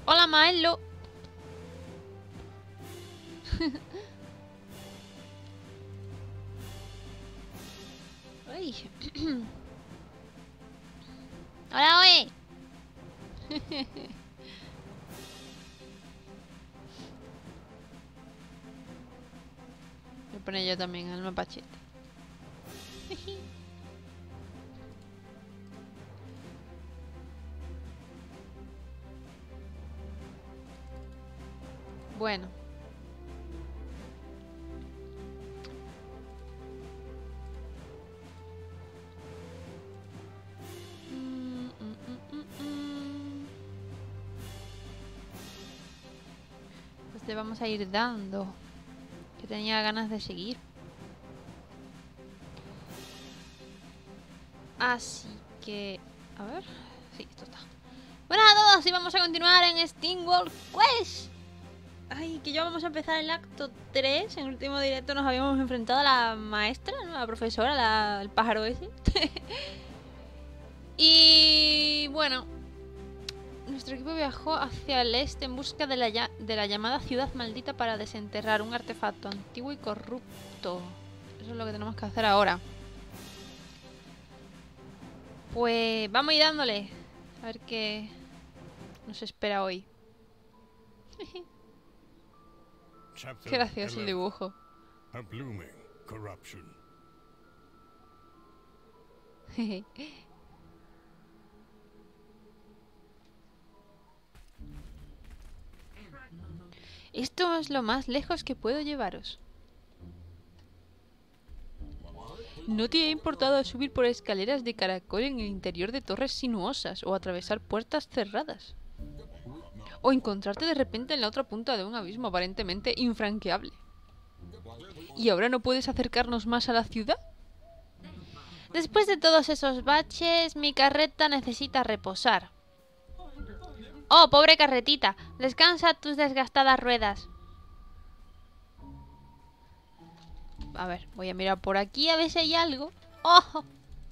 Hola, Maelo. Ay. Hola, oye. Voy a poner yo también al mapachete. Bueno. Pues le vamos a ir dando. Que tenía ganas de seguir. Así que... A ver... Sí, esto está. Bueno a todos, y vamos a continuar en SteamWorld Quest. Ay, que ya vamos a empezar el acto 3. En el último directo nos habíamos enfrentado a la maestra, ¿no? A la profesora, el pájaro ese. Y bueno, nuestro equipo viajó hacia el este en busca de la llamada ciudad maldita para desenterrar un artefacto antiguo y corrupto. Eso es lo que tenemos que hacer ahora. Pues vamos a ir dándole. A ver qué nos espera hoy. Qué gracioso el dibujo. A blooming corruption. Esto es lo más lejos que puedo llevaros. ¿No te ha importado subir por escaleras de caracol en el interior de torres sinuosas o atravesar puertas cerradas? O encontrarte de repente en la otra punta de un abismo aparentemente infranqueable. ¿Y ahora no puedes acercarnos más a la ciudad? Después de todos esos baches, mi carreta necesita reposar. Oh, pobre carretita, descansa tus desgastadas ruedas. A ver, voy a mirar por aquí a ver si hay algo. ¡Oh!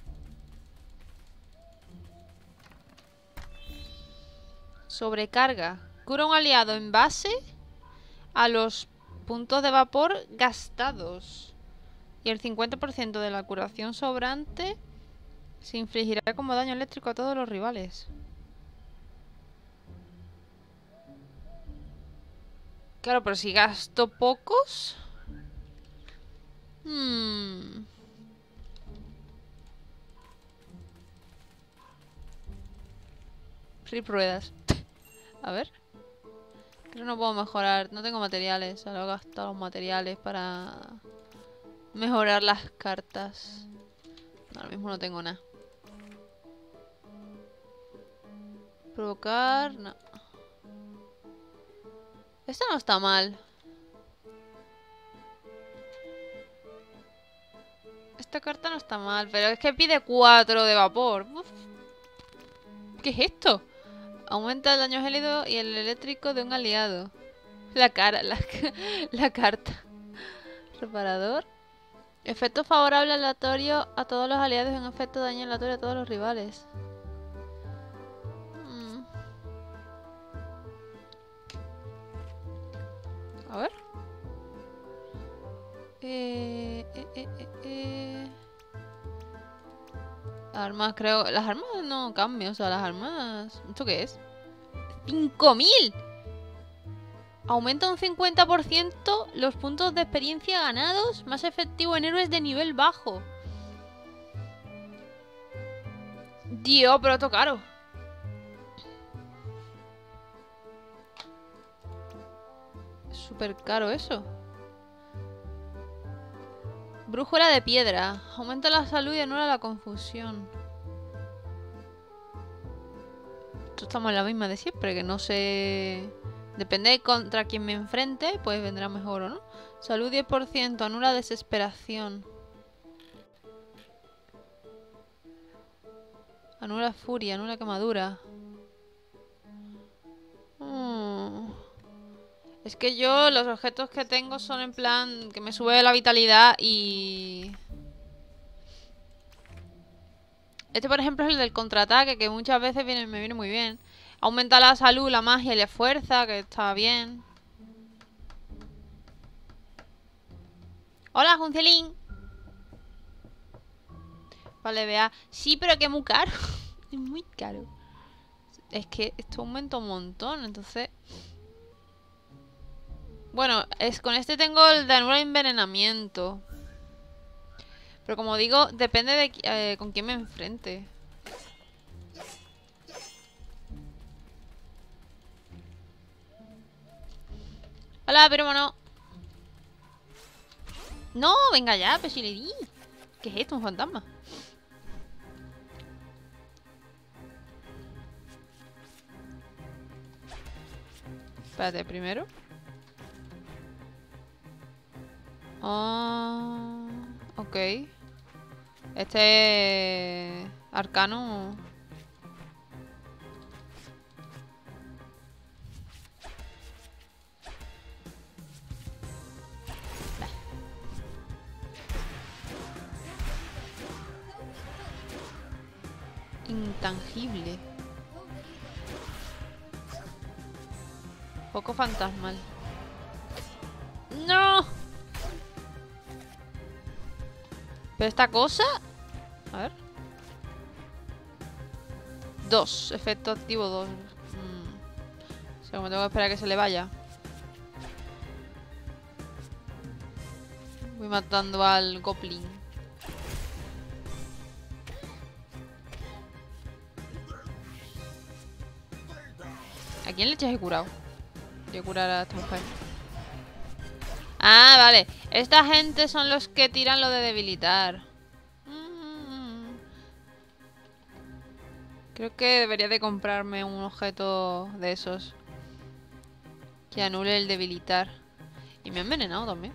Sobrecarga. Cura un aliado en base a los puntos de vapor gastados. Y el 50% de la curación sobrante se infligirá como daño eléctrico a todos los rivales. Claro, pero si gasto pocos... Rip ruedas. A ver. Creo que no puedo mejorar. No tengo materiales. Solo he gastado los materiales para mejorar las cartas. No, ahora mismo no tengo nada. Provocar... No. Esta no está mal. Esta carta no está mal, pero es que pide 4 de vapor. Uf. ¿Qué es esto? Aumenta el daño gélido y el eléctrico de un aliado. La carta. Reparador. Efecto favorable aleatorio a todos los aliados y un efecto de daño aleatorio a todos los rivales. A ver. Armas, creo. Las armas no cambian, o sea, las armas... ¿Esto qué es? ¡5000! Aumenta un 50% los puntos de experiencia ganados. Más efectivo en héroes de nivel bajo. Dios, pero esto caro. Es súper caro eso. Brújula de piedra. Aumenta la salud y anula la confusión. Esto estamos en la misma de siempre, que no sé... Depende de contra quién me enfrente, pues vendrá mejor o no. Salud 10%, anula desesperación. Anula furia, anula quemadura. Es que yo los objetos que tengo son en plan que me sube la vitalidad y... Este por ejemplo es el del contraataque, que muchas veces me viene muy bien. Aumenta la salud, la magia y la fuerza, que está bien. Hola, Juncelín. Vale, vea. Sí, pero que es muy caro. Es muy caro. Es que esto aumenta un montón, entonces... Bueno, con este tengo el de anular envenenamiento. Pero como digo, depende de con quién me enfrente. Hola, pero bueno. No, venga ya, pues si le di. ¿Qué es esto? ¿Un fantasma? Espérate, primero. Ah, ok. Este arcano. Intangible. Poco fantasmal. ¡No! Pero esta cosa... A ver. 2. Efecto activo 2. O sea, me tengo que esperar a que se le vaya. Voy matando al goblin. ¿A quién leches he curado? Voy a curar a esta mujer. Ah, vale. Esta gente son los que tiran lo de debilitar. Creo que debería de comprarme un objeto de esos que anule el debilitar. Y me ha envenenado también.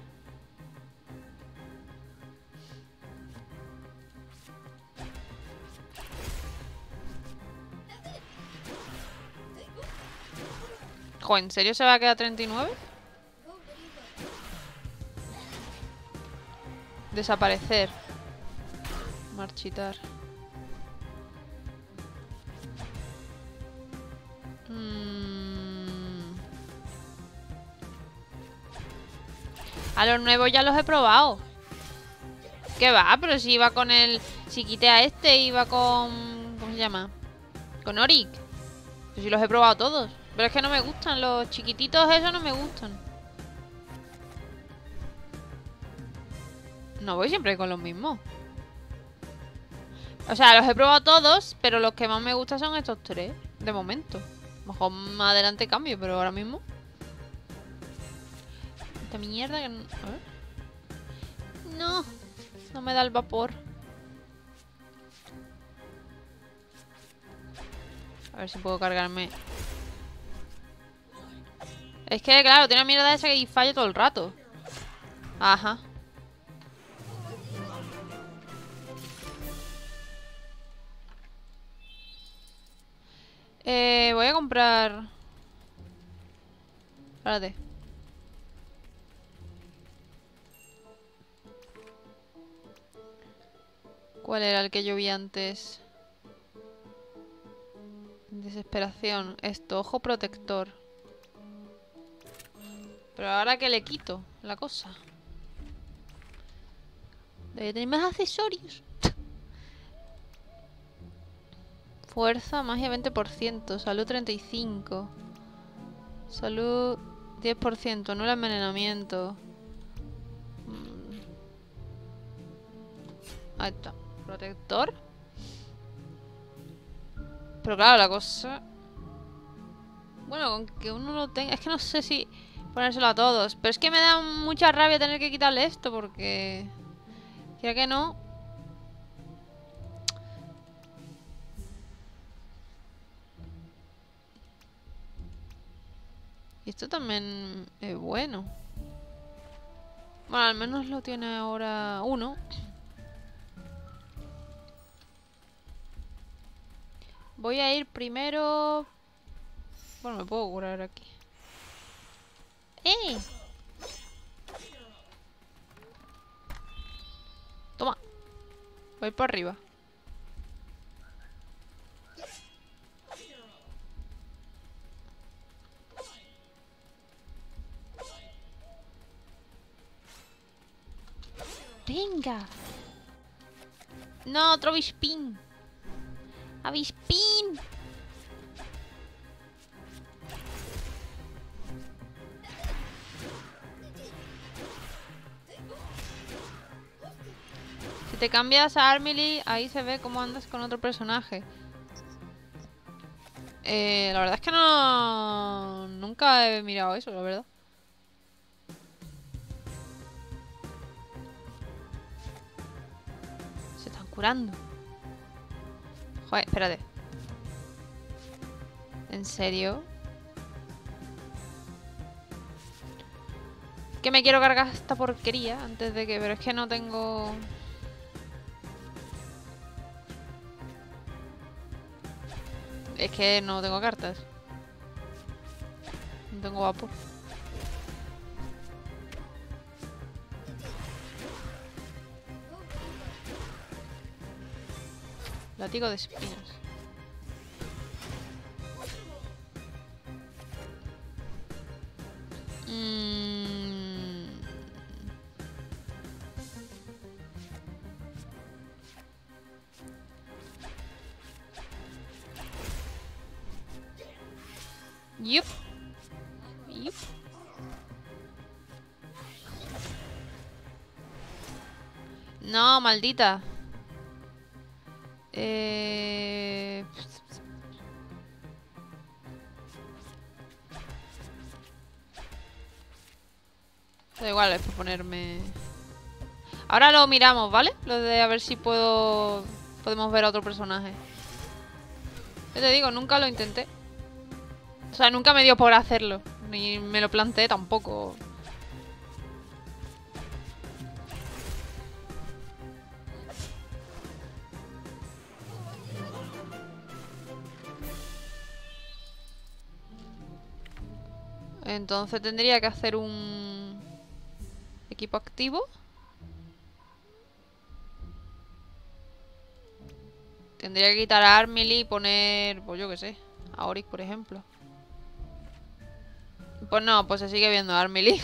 Joder, ¿en serio se va a quedar 39? Desaparecer. Marchitar. A los nuevos ya los he probado. ¿Qué va? Pero si iba con el... Si quité a este, iba con... ¿Cómo se llama? Con Oric. Pues si los he probado todos. Pero es que no me gustan. Los chiquititos esos no me gustan. No voy siempre con los mismos. O sea, los he probado todos, pero los que más me gustan son estos tres. De momento. A lo mejor más adelante cambio, pero ahora mismo... Esta mierda que... A ver. No. No me da el vapor. A ver si puedo cargarme. Es que, claro, tiene una mierda esa que falla todo el rato. Ajá. Voy a comprar... Espérate. ¿Cuál era el que yo vi antes? Desesperación. Esto, ojo protector. Pero ahora que le quito la cosa. Debe tener más accesorios. Fuerza, magia 20%. Salud 35%. Salud 10%. No el envenenamiento. Ahí está. Protector. Pero claro, la cosa... Bueno, con que uno lo tenga... Es que no sé si ponérselo a todos. Pero es que me da mucha rabia tener que quitarle esto porque... Quiera que no... Y esto también es bueno. Bueno, al menos lo tiene ahora uno. Voy a ir primero... Bueno, me puedo curar aquí. ¡Eh! Toma. Voy por arriba. Venga. No, otro avispín. Avispín. Si te cambias a Armily, ahí se ve cómo andas con otro personaje. La verdad es que no... Nunca he mirado eso, la verdad. Se están curando. Joder, espérate. ¿En serio? Que me quiero cargar esta porquería antes de que... Pero es que no tengo... Es que no tengo cartas. No tengo vapor. Látigo de espinas. Yup. Yup. No, maldita. Da igual, es por ponerme... Ahora lo miramos, ¿vale? Lo de a ver si podemos ver a otro personaje. Yo te digo, nunca lo intenté. O sea, nunca me dio por hacerlo. Ni me lo planteé tampoco. Entonces tendría que hacer un equipo activo. Tendría que quitar a Armily y poner, pues yo qué sé, a Oryx, por ejemplo. Pues no, pues se sigue viendo a Armily.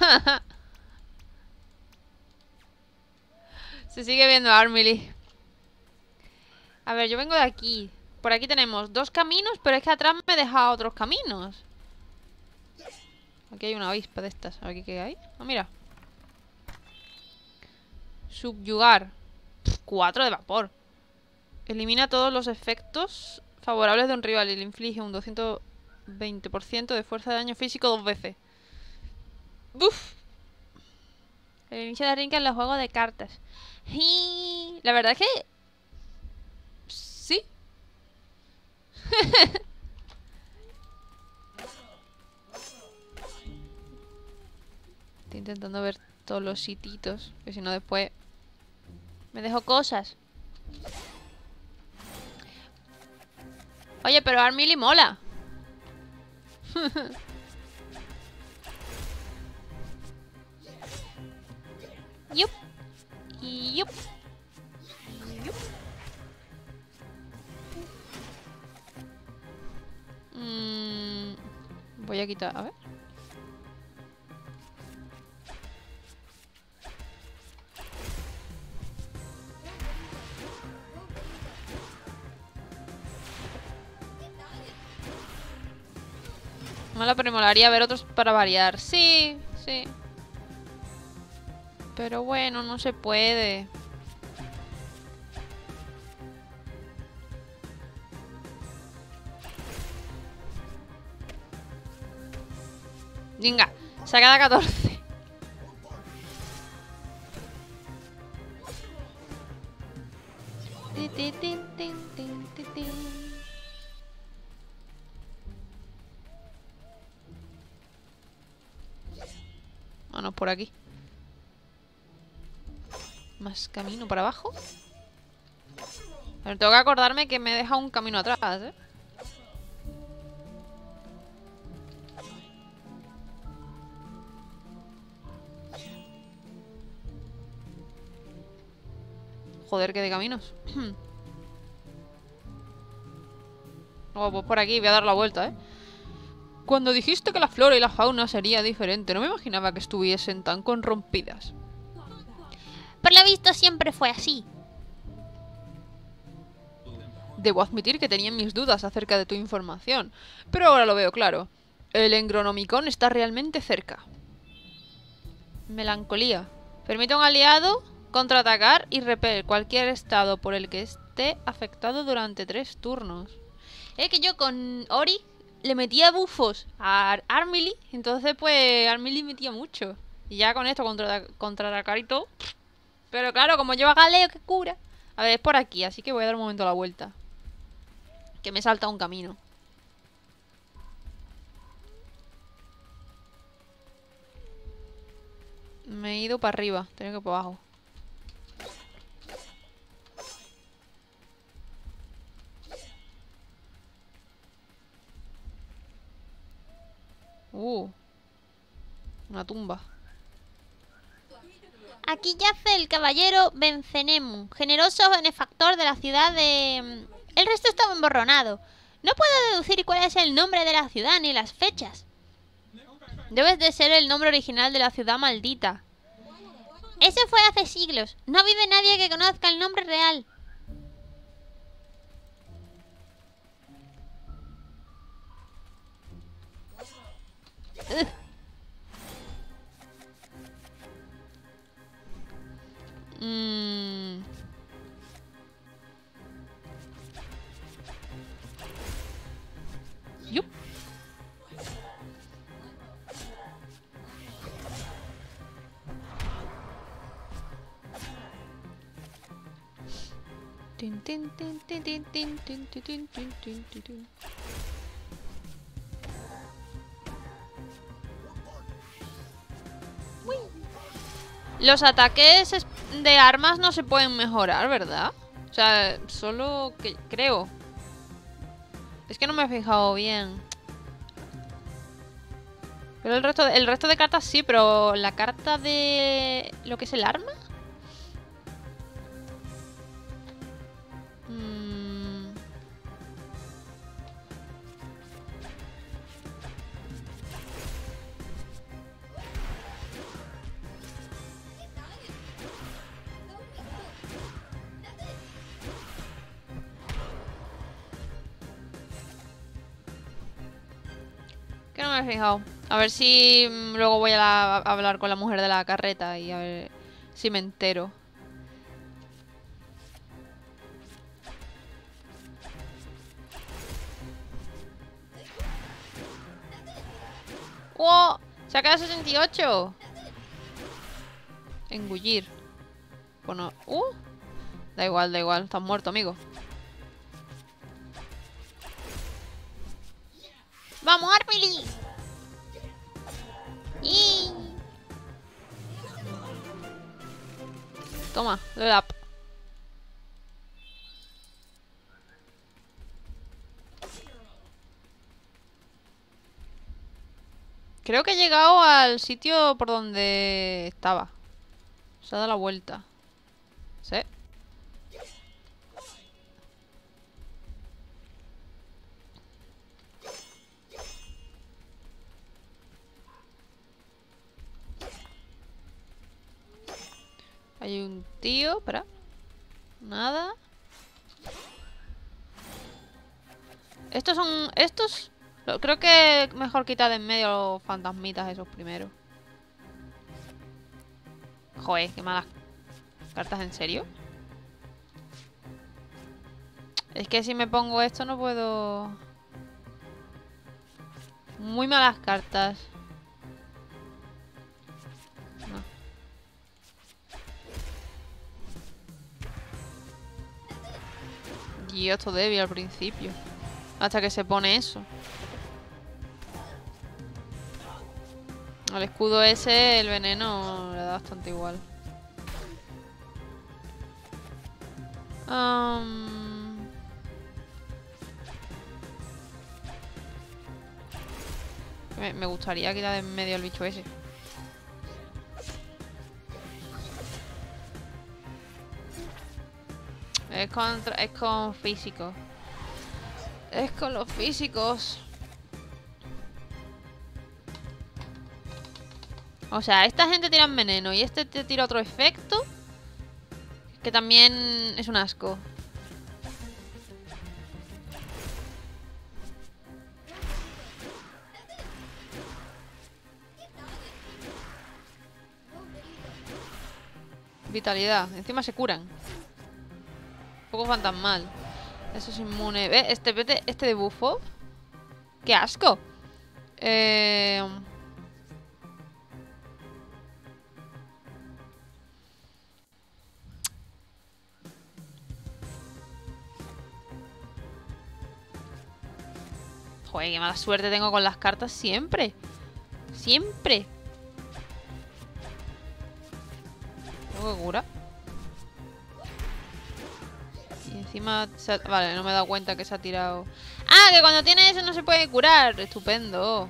Se sigue viendo a Armily. A ver, yo vengo de aquí. Por aquí tenemos 2 caminos, pero es que atrás me he dejado otros caminos. Aquí hay una avispa de estas. A ver qué hay. Ah, mira. Subyugar. 4 de vapor. Elimina todos los efectos favorables de un rival y le inflige un 220% de fuerza de daño físico 2 veces. ¡Buf! El inicio de ring en los juegos de cartas. La verdad es que... Sí. Estoy intentando ver todos los sititos, que si no después me dejo cosas. Oye, pero Armily mola. Yup. Yup. Yup. Voy a quitar, a ver. Mola, pero me molaría ver otros para variar. Sí, sí. Pero bueno, no se puede. Venga, saca la 14. Ah, no, por aquí. Más camino para abajo. Pero tengo que acordarme que me he dejado un camino atrás, ¿eh? Joder, qué de caminos. Oh, pues por aquí voy a dar la vuelta, ¿eh? Cuando dijiste que la flora y la fauna sería diferente, no me imaginaba que estuviesen tan corrompidas. Por lo visto siempre fue así. Debo admitir que tenía mis dudas acerca de tu información, pero ahora lo veo claro. El Engronomicon está realmente cerca. Melancolía. Permite a un aliado contraatacar y repeler cualquier estado por el que esté afectado durante 3 turnos. Es que yo con Ori le metía bufos a Armily, entonces pues Armily metía mucho. Y ya con esto contraatacar y todo. Pero claro, como lleva Galeo que cura. A ver, es por aquí, así que voy a dar un momento la vuelta. Que me salta un camino. Me he ido para arriba, tengo que ir para abajo. Una tumba. Aquí yace el caballero Bencenemu, generoso benefactor de la ciudad de... El resto estaba emborronado. No puedo deducir cuál es el nombre de la ciudad ni las fechas. Debes de ser el nombre original de la ciudad maldita. Eso fue hace siglos. No vive nadie que conozca el nombre real. Yup. Tin, tin, tin, tin, tin, tin, tin, tin, tin, tin, tin, tin. Los ataques de armas no se pueden mejorar, ¿verdad? O sea, solo que creo. Es que no me he fijado bien. Pero el resto de cartas sí, pero la carta de lo que es el arma. Que no me he fijado. A ver si luego voy a hablar con la mujer de la carreta y a ver si me entero. ¡Oh! ¡Se ha quedado 68! Engullir. Bueno, da igual, da igual. Estás muerto, amigo. ¡Vamos, Armily! ¡Y! Toma, level up. Creo que he llegado al sitio por donde estaba. Se ha dado la vuelta. ¿Sí? Hay un tío, espera. Nada. Estos son... Estos... Creo que mejor quitar de en medio los fantasmitas esos primero. Joder, qué malas cartas, ¿en serio? Es que si me pongo esto no puedo... Muy malas cartas. No. Dios, esto débil al principio. Hasta que se pone eso. Al escudo ese, el veneno le da bastante igual. Me gustaría quitar de en medio el bicho ese. Es con físico. Es con los físicos. O sea, esta gente tira veneno y este te tira otro efecto. Que también es un asco. Vitalidad. Encima se curan. Un poco fantasmal. Eso es inmune. ¿Ve? Este de bufo. ¡Qué asco! Joder, qué mala suerte tengo con las cartas siempre. Siempre. ¿Tengo que curar? Y encima... Vale, no me he dado cuenta que se ha tirado... ¡Ah! Que cuando tiene eso no se puede curar. Estupendo.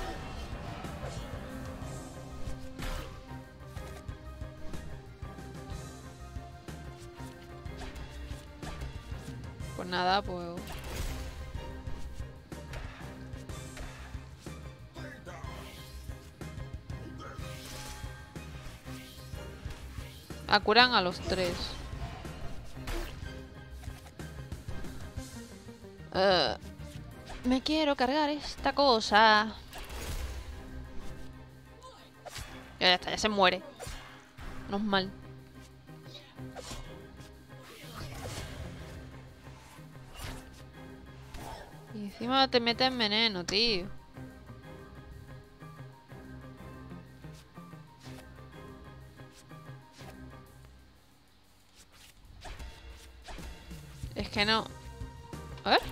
Pues nada, pues... curan a los 3. Me quiero cargar esta cosa. Ya está, ya se muere. No es mal. Y encima te metes veneno, tío. Es que no... A ver.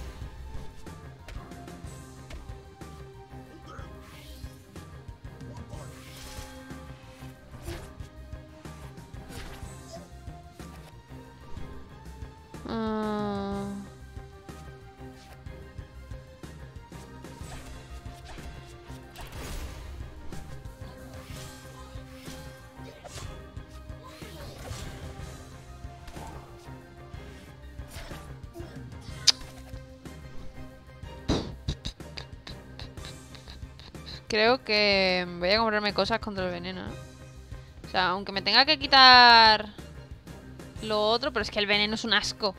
Creo que voy a comprarme cosas contra el veneno, ¿no? O sea, aunque me tenga que quitar lo otro, pero es que el veneno es un asco.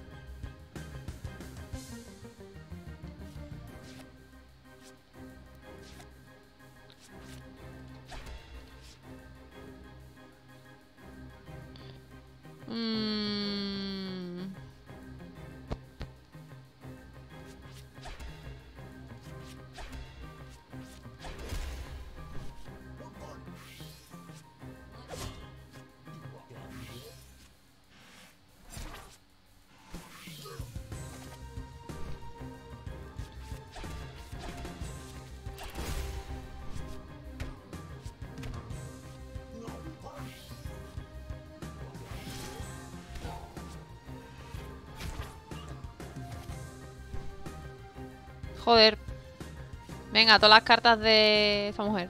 Joder. Venga, todas las cartas de esta mujer.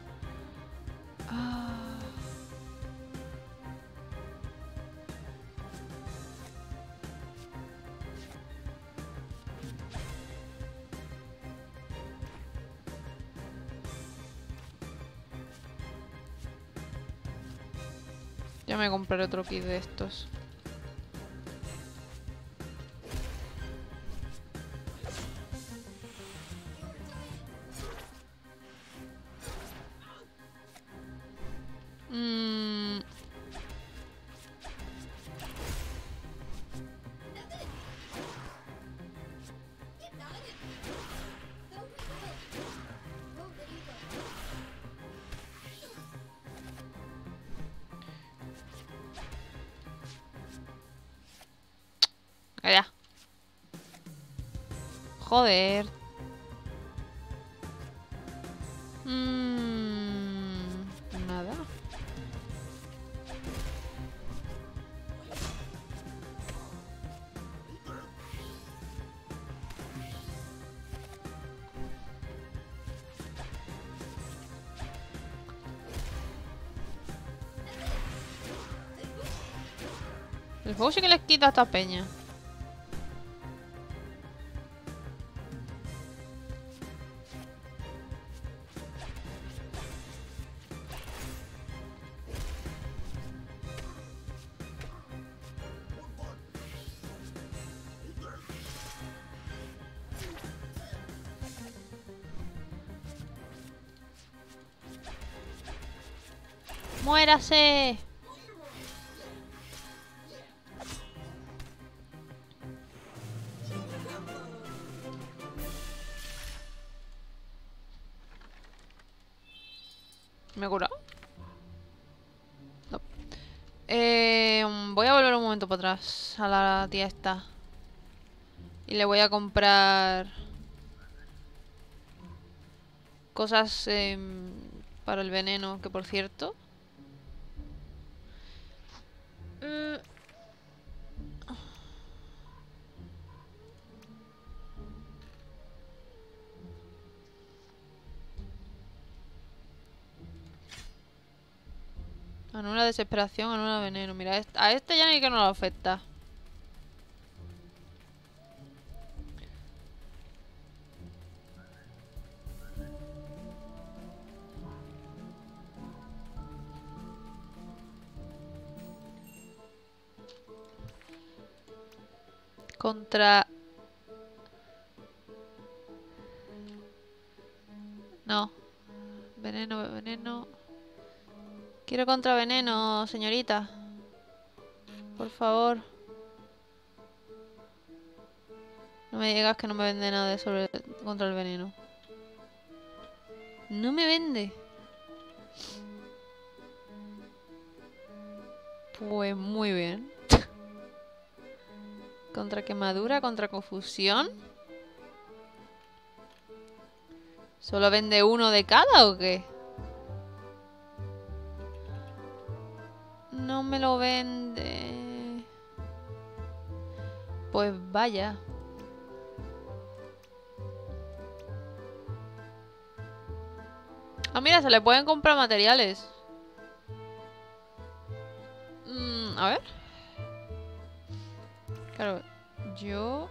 Ya me compraré otro kit de estos. Allá. Joder. Nada. El juego sí que les quita a esta peña. ¡Muérase! ¿Me he curado? No. Voy a volver un momento para atrás a la tía esta. Y le voy a comprar cosas para el veneno, que por cierto... Anula desesperación, anula veneno. Mira, a este ya ni que no lo afecta. Contra... No. Veneno, veneno. Quiero contraveneno, señorita. Por favor. No me digas que no me vende nada de sobre contra el veneno. No me vende. Pues muy bien. Contra quemadura, contra confusión. ¿Solo vende uno de cada o qué? No me lo vende. Pues vaya. Ah, mira, se le pueden comprar materiales. A ver. Claro, yo...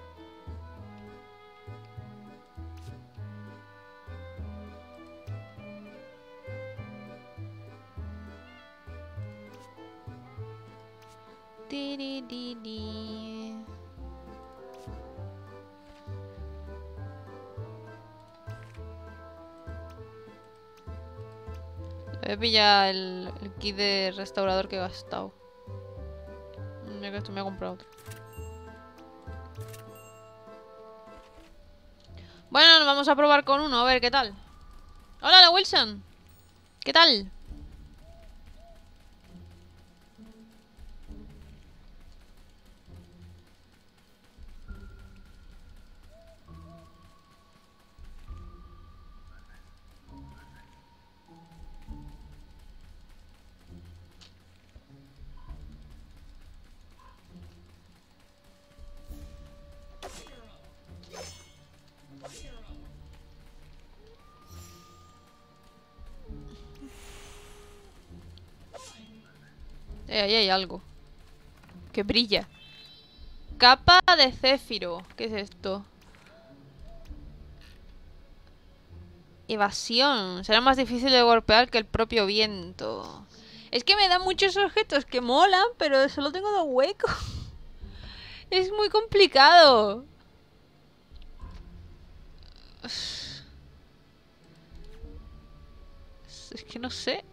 Tirididi. Voy a pillar el kit de restaurador que he gastado. Mira que esto me ha comprado otro. Bueno, nos vamos a probar con uno, a ver qué tal. Hola, Wilson. ¿Qué tal? Ahí hay algo que brilla. Capa de Céfiro. ¿Qué es esto? Evasión. Será más difícil de golpear que el propio viento. Es que me dan muchos objetos que molan, pero solo tengo 2 huecos. Es muy complicado. Es que no sé.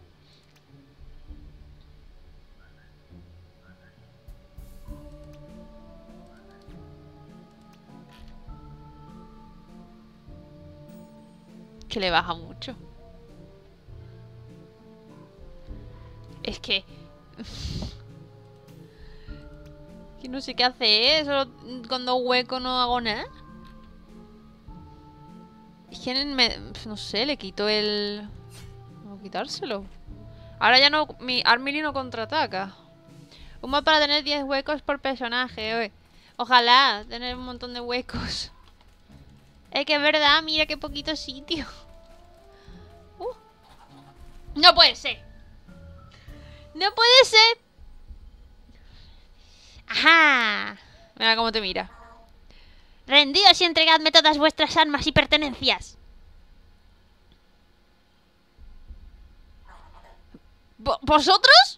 Que le baja mucho. Es que... que no sé qué hace, ¿eh? Solo con 2 huecos no hago nada. Es que no sé, le quito el... Voy a quitárselo. Ahora ya no... Mi Armili no contraataca. Un mod para tener 10 huecos por personaje, oye. Ojalá tener un montón de huecos. Es que es verdad, mira qué poquito sitio. No puede ser. No puede ser. Ajá. Mira cómo te mira. Rendíos y entregadme todas vuestras armas y pertenencias. ¿Vosotros?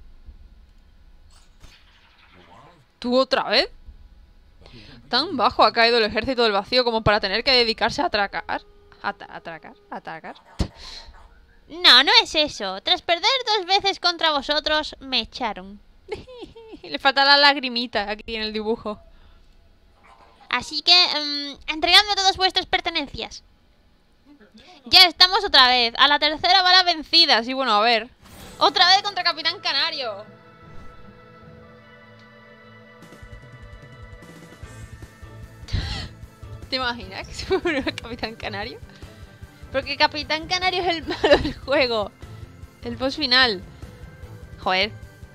¿Tú otra vez? Tan bajo ha caído el ejército del vacío como para tener que dedicarse a atracar. ¿Atracar? No, no es eso. Tras perder 2 veces contra vosotros, me echaron. Le falta la lagrimita aquí en el dibujo. Así que, entregadme todas vuestras pertenencias. Ya estamos otra vez. A la tercera va la vencida. Sí, bueno, a ver. Otra vez contra Capitán Canario. ¿Te imaginas que se muere el Capitán Canario? Porque Capitán Canario es el malo del juego. El boss final. Joder.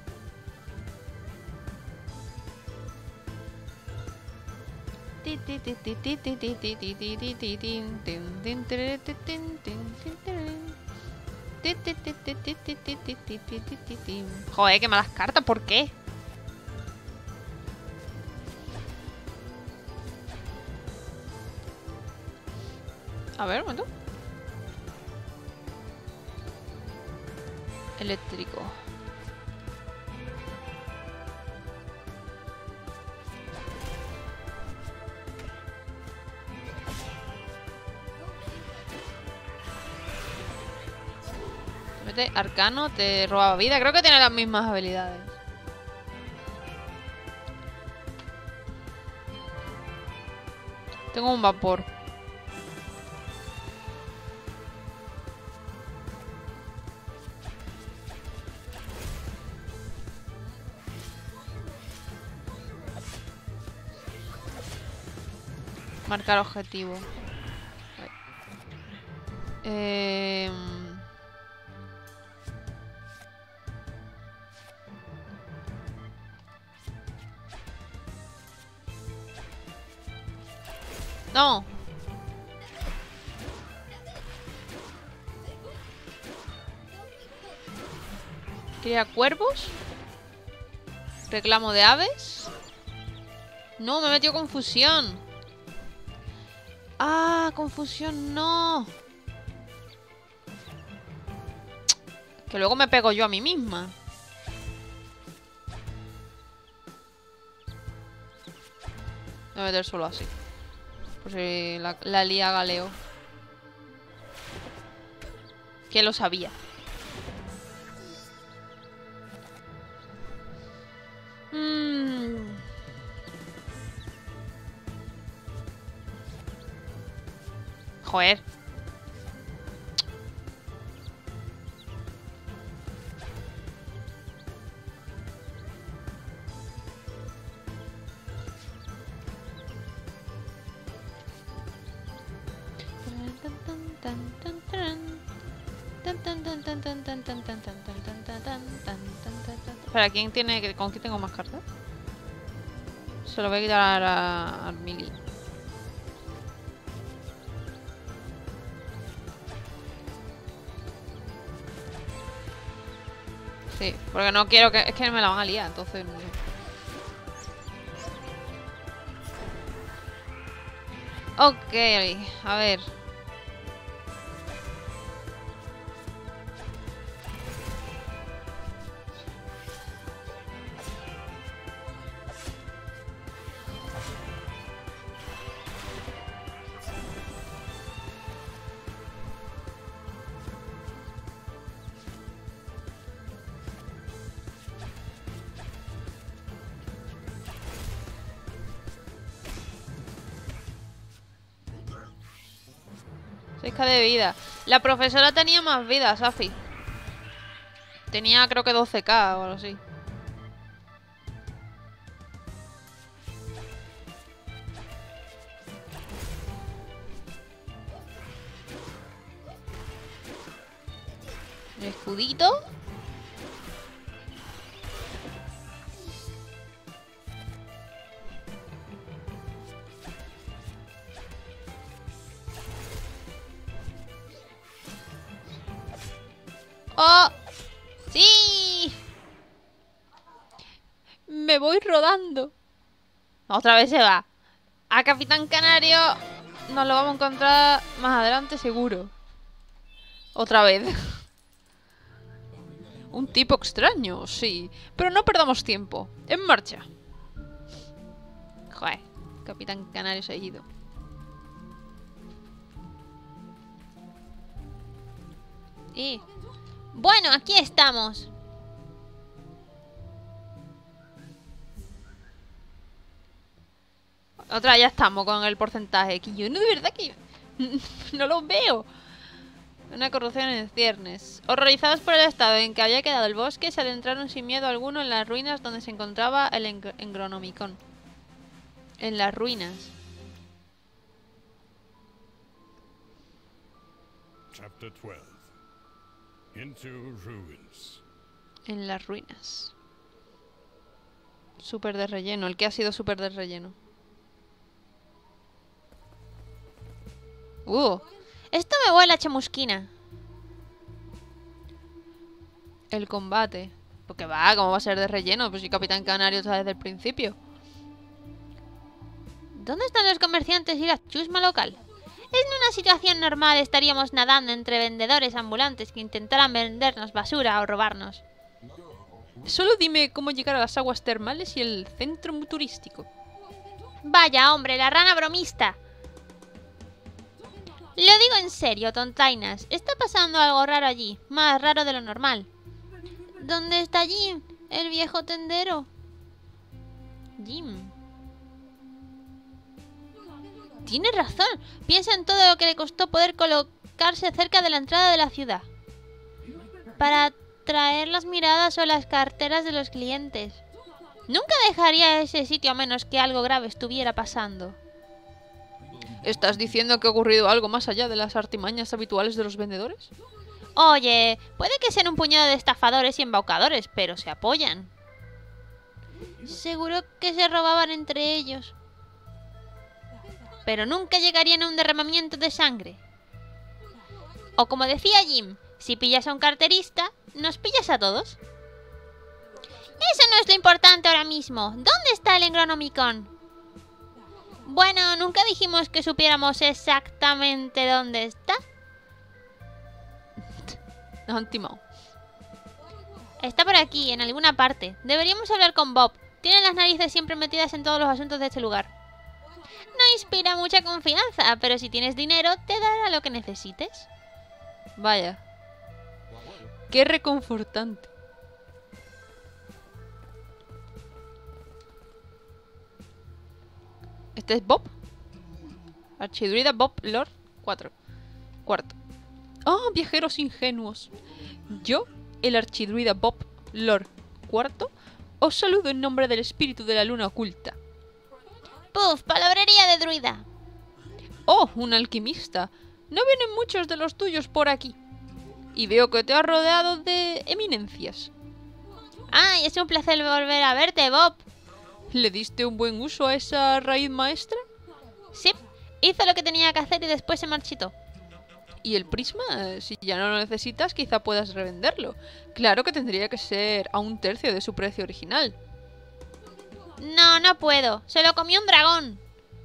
Joder, qué malas cartas, ¿por qué? A ver, un momento. Eléctrico. Mete arcano, te roba vida. Creo que tiene las mismas habilidades. Tengo un vapor. Marcar objetivo. No. Cría cuervos. Reclamo de aves. No, me metió confusión. Ah, confusión, no. Que luego me pego yo a mí misma. Voy a meter solo así. Por si la lía Galeo. Que lo sabía. Joder. Espera, ¿con quién tengo más cartas? Se lo voy a quitar a Mili. Sí, porque no quiero que... Es que me la van a liar, entonces... Ok, a ver. De vida. La profesora tenía más vida, Safi. Tenía creo que 12k o algo así. El escudito. ¡Oh! ¡Sí! Me voy rodando. Otra vez se va. A Capitán Canario nos lo vamos a encontrar más adelante seguro. Otra vez. Un tipo extraño, sí. Pero no perdamos tiempo. En marcha. Joder. Capitán Canario se ha ido. Y... Bueno, aquí estamos. Otra, ya estamos con el porcentaje. Que yo no, de verdad que... no lo veo. Una corrupción en ciernes. Horrorizados por el estado en que había quedado el bosque, se adentraron sin miedo alguno en las ruinas donde se encontraba el Engronomicon. En las ruinas. Chapter 12. Into ruins. En las ruinas. Súper de relleno. El que ha sido súper de relleno. Esto me huele a chamusquina. El combate. Porque va, ¿cómo va a ser de relleno? Pues si Capitán Canario está desde el principio. ¿Dónde están los comerciantes y la chusma local? En una situación normal estaríamos nadando entre vendedores ambulantes que intentaran vendernos basura o robarnos. Solo dime cómo llegar a las aguas termales y el centro turístico. Vaya, hombre, la rana bromista. Lo digo en serio, tontainas. Está pasando algo raro allí, más raro de lo normal. ¿Dónde está Jim, el viejo tendero? Jim. Tiene razón. Piensa en todo lo que le costó poder colocarse cerca de la entrada de la ciudad. Para atraer las miradas o las carteras de los clientes. Nunca dejaría ese sitio a menos que algo grave estuviera pasando. ¿Estás diciendo que ha ocurrido algo más allá de las artimañas habituales de los vendedores? Oye, puede que sean un puñado de estafadores y embaucadores, pero se apoyan. Seguro que se robaban entre ellos. Pero nunca llegarían a un derramamiento de sangre. O como decía Jim, si pillas a un carterista, nos pillas a todos. Eso no es lo importante ahora mismo. ¿Dónde está el Engronomicon? Bueno, nunca dijimos que supiéramos exactamente dónde está. Nos han timado. Está por aquí, en alguna parte. Deberíamos hablar con Bob. Tiene las narices siempre metidas en todos los asuntos de este lugar. No inspira mucha confianza, pero si tienes dinero, te dará lo que necesites. Vaya. Qué reconfortante. ¿Este es Bob? Archidruida Bob Lord 4. Cuarto. ¡Oh, viajeros ingenuos! Yo, el archidruida Bob Lord IV, os saludo en nombre del espíritu de la luna oculta. ¡Puf! Palabrería de druida. ¡Oh, un alquimista! No vienen muchos de los tuyos por aquí. Y veo que te has rodeado de eminencias. ¡Ay, es un placer volver a verte, Bob! ¿Le diste un buen uso a esa raíz maestra? Sí, hizo lo que tenía que hacer y después se marchitó. ¿Y el prisma? Si ya no lo necesitas, quizá puedas revenderlo. Claro que tendría que ser a 1/3 de su precio original. No, no puedo. Se lo comió un dragón.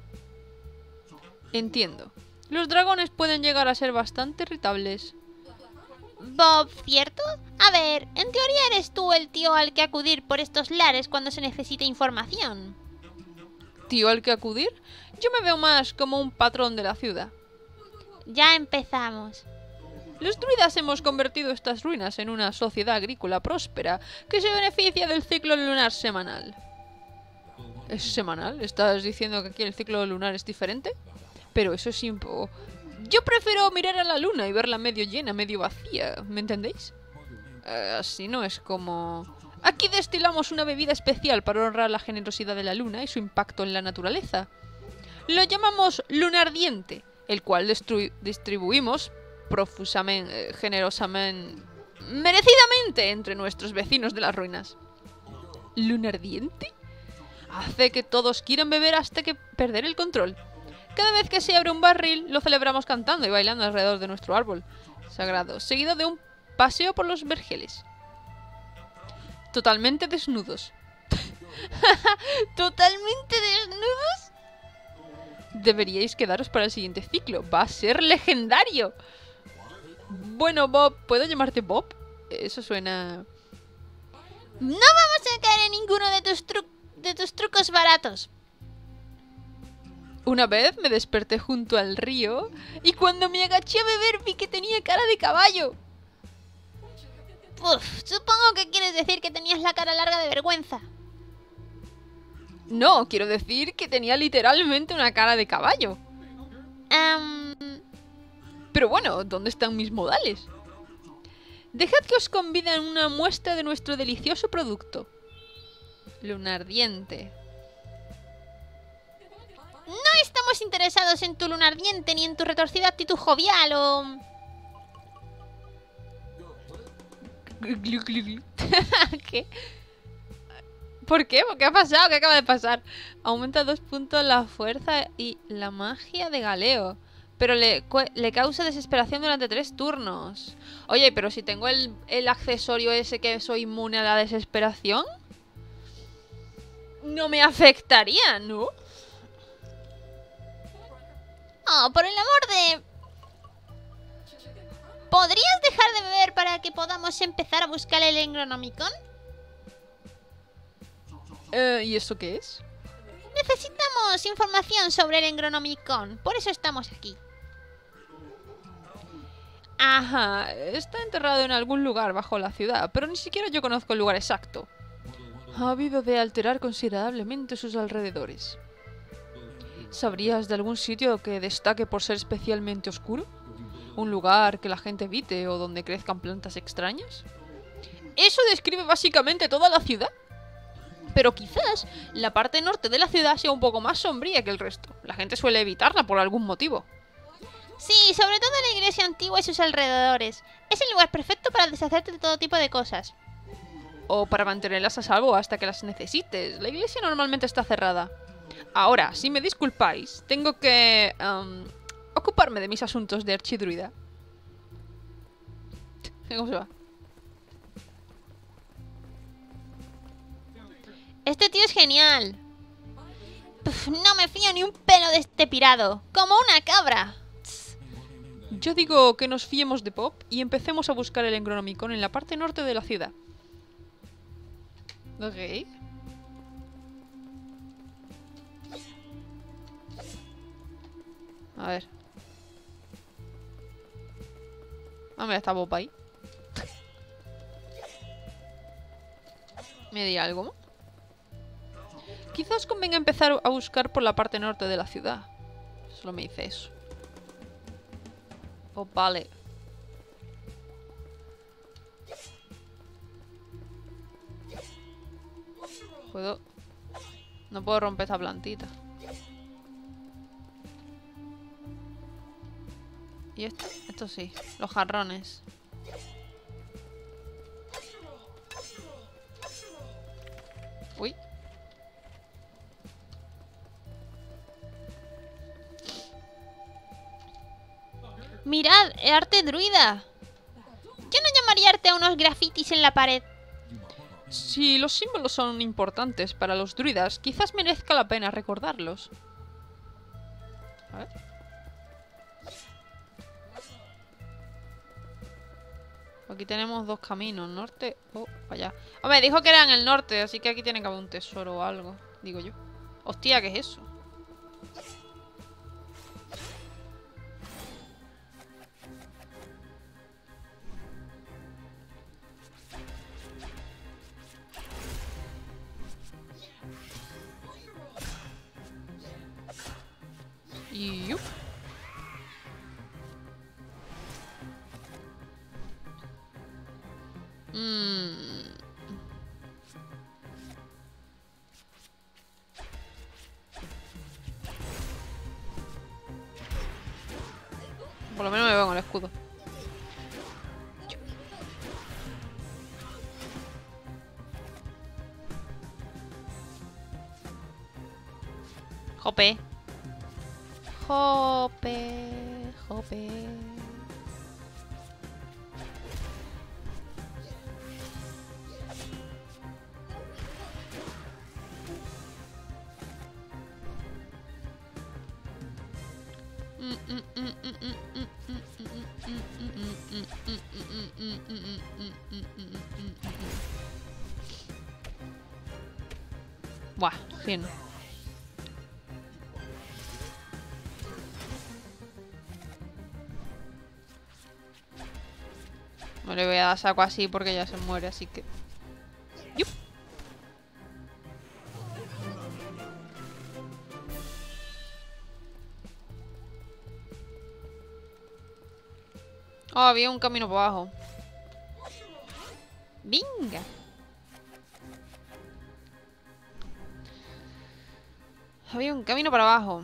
Entiendo. Los dragones pueden llegar a ser bastante irritables. Bob, ¿cierto? A ver, en teoría eres tú el tío al que acudir por estos lares cuando se necesite información. ¿Tío al que acudir? Yo me veo más como un patrón de la ciudad. Ya empezamos. Los druidas hemos convertido estas ruinas en una sociedad agrícola próspera que se beneficia del ciclo lunar semanal. ¿Es semanal? ¿Estás diciendo que aquí el ciclo lunar es diferente? Pero eso es Yo prefiero mirar a la luna y verla medio llena, medio vacía, ¿me entendéis? Así no es como... Aquí destilamos una bebida especial para honrar la generosidad de la luna y su impacto en la naturaleza. Lo llamamos lunardiente, el cual distribuimos profusamente, generosamente, merecidamente entre nuestros vecinos de las ruinas. ¿Lunardiente? Hace que todos quieran beber hasta que perder el control. Cada vez que se abre un barril, lo celebramos cantando y bailando alrededor de nuestro árbol sagrado, seguido de un paseo por los vergeles. Totalmente desnudos. ¿Totalmente desnudos? Deberíais quedaros para el siguiente ciclo. Va a ser legendario. Bueno, Bob, ¿puedo llamarte Bob? Eso suena... No vamos a caer en ninguno de tus trucos baratos. Una vez me desperté junto al río y cuando me agaché a beber vi que tenía cara de caballo. Uf, supongo que quieres decir que tenías la cara larga de vergüenza. No, quiero decir que tenía literalmente una cara de caballo. Pero bueno, ¿dónde están mis modales? Dejad que os convide a una muestra de nuestro delicioso producto. Lunardiente. No estamos interesados en tu luna ardiente ni en tu retorcida actitud jovial o... ¿Qué? ¿Por qué? ¿Qué ha pasado? ¿Qué acaba de pasar? Aumenta 2 puntos la fuerza y la magia de Galeo. Pero le causa desesperación durante 3 turnos. Oye, pero si tengo el accesorio ese que soy inmune a la desesperación, no me afectaría, ¿no? Oh, por el amor de... ¿Podrías dejar de beber para que podamos empezar a buscar el Engronomicon? ¿Y eso qué es? Necesitamos información sobre el Engronomicon, por eso estamos aquí. Ajá, está enterrado en algún lugar bajo la ciudad, pero ni siquiera yo conozco el lugar exacto. Ha habido de alterar considerablemente sus alrededores. ¿Sabrías de algún sitio que destaque por ser especialmente oscuro? ¿Un lugar que la gente evite o donde crezcan plantas extrañas? Eso describe básicamente toda la ciudad. Pero quizás la parte norte de la ciudad sea un poco más sombría que el resto. La gente suele evitarla por algún motivo. Sí, sobre todo la iglesia antigua y sus alrededores. Es el lugar perfecto para deshacerte de todo tipo de cosas. O para mantenerlas a salvo hasta que las necesites. La iglesia normalmente está cerrada. Ahora, si me disculpáis, tengo que ocuparme de mis asuntos de archidruida. ¿Cómo se va? Este tío es genial. Uf, no me fío ni un pelo de este pirado. Como una cabra. Yo digo que nos fiemos de Pop y empecemos a buscar el Engronomicon en la parte norte de la ciudad. Ok. A ver. Ah, mira, está Bob ahí. ¿Me di algo? Quizás convenga empezar a buscar por la parte norte de la ciudad. Solo me dice eso. Oh, vale. ¿Puedo? No puedo romper esta plantita. ¿Y esto? Esto sí. Los jarrones. Uy. Mirad, arte druida. Yo no llamaría arte a unos grafitis en la pared. Si los símbolos son importantes para los druidas, quizás merezca la pena recordarlos. A ver. Aquí tenemos 2 caminos, norte o para allá. Hombre, dijo que era en el norte, así que aquí tiene que haber un tesoro o algo, digo yo. Hostia, ¿qué es eso? Yup. Por lo menos me veo con el escudo. Jope. Jope. Jope. Buah, fin. No le voy a dar saco así porque ya se muere, así que... ¡Yup! Oh, había un camino por abajo. ¡Venga! Había un camino para abajo.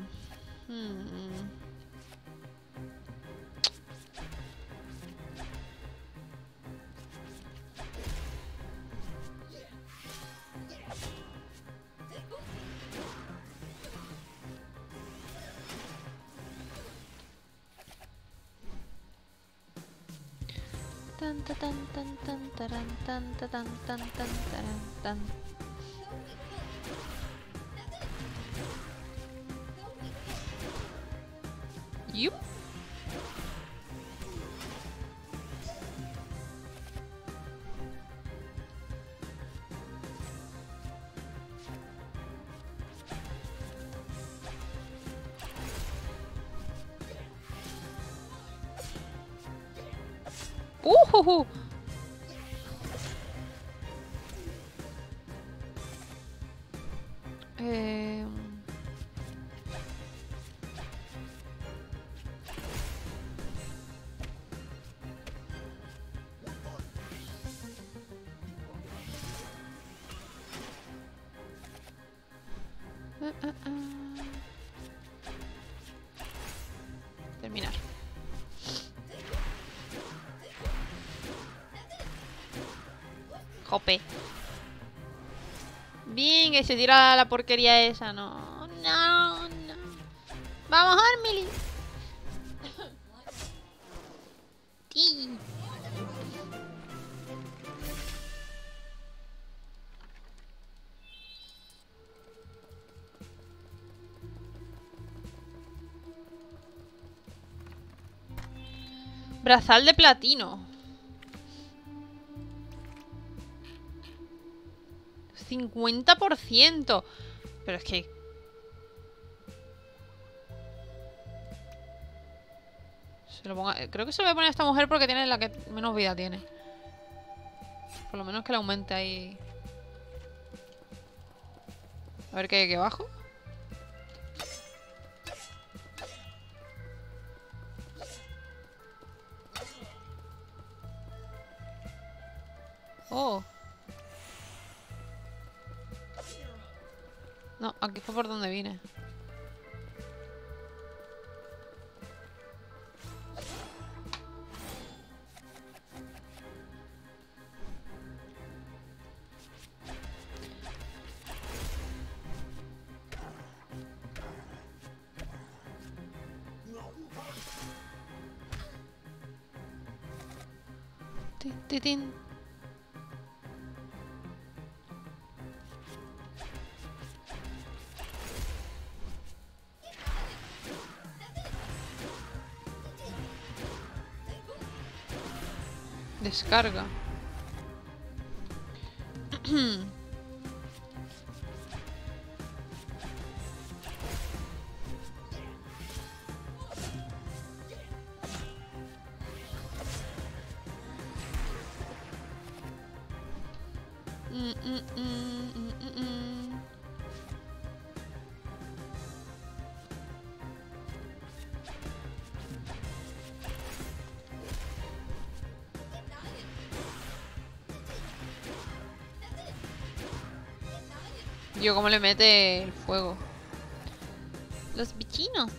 Tan, ta, tan, tan, tan, taran, tan, ta, tan, tan, tan, taran, tan. Yup. ¡Uh! Eh... Terminar. Jope. Bien, que se tira la porquería esa, no. No, no. Vamos, Armily. Sí. Brazal de platino. 50%. Pero es que... Creo que se lo voy a poner a esta mujer porque tiene la que menos vida tiene. Por lo menos que la aumente ahí. A ver qué hay aquí abajo. Oh. No, aquí fue por donde vine. Tin, tin, tin. Descarga. Yo, ¿cómo le mete el fuego? Los bichinos.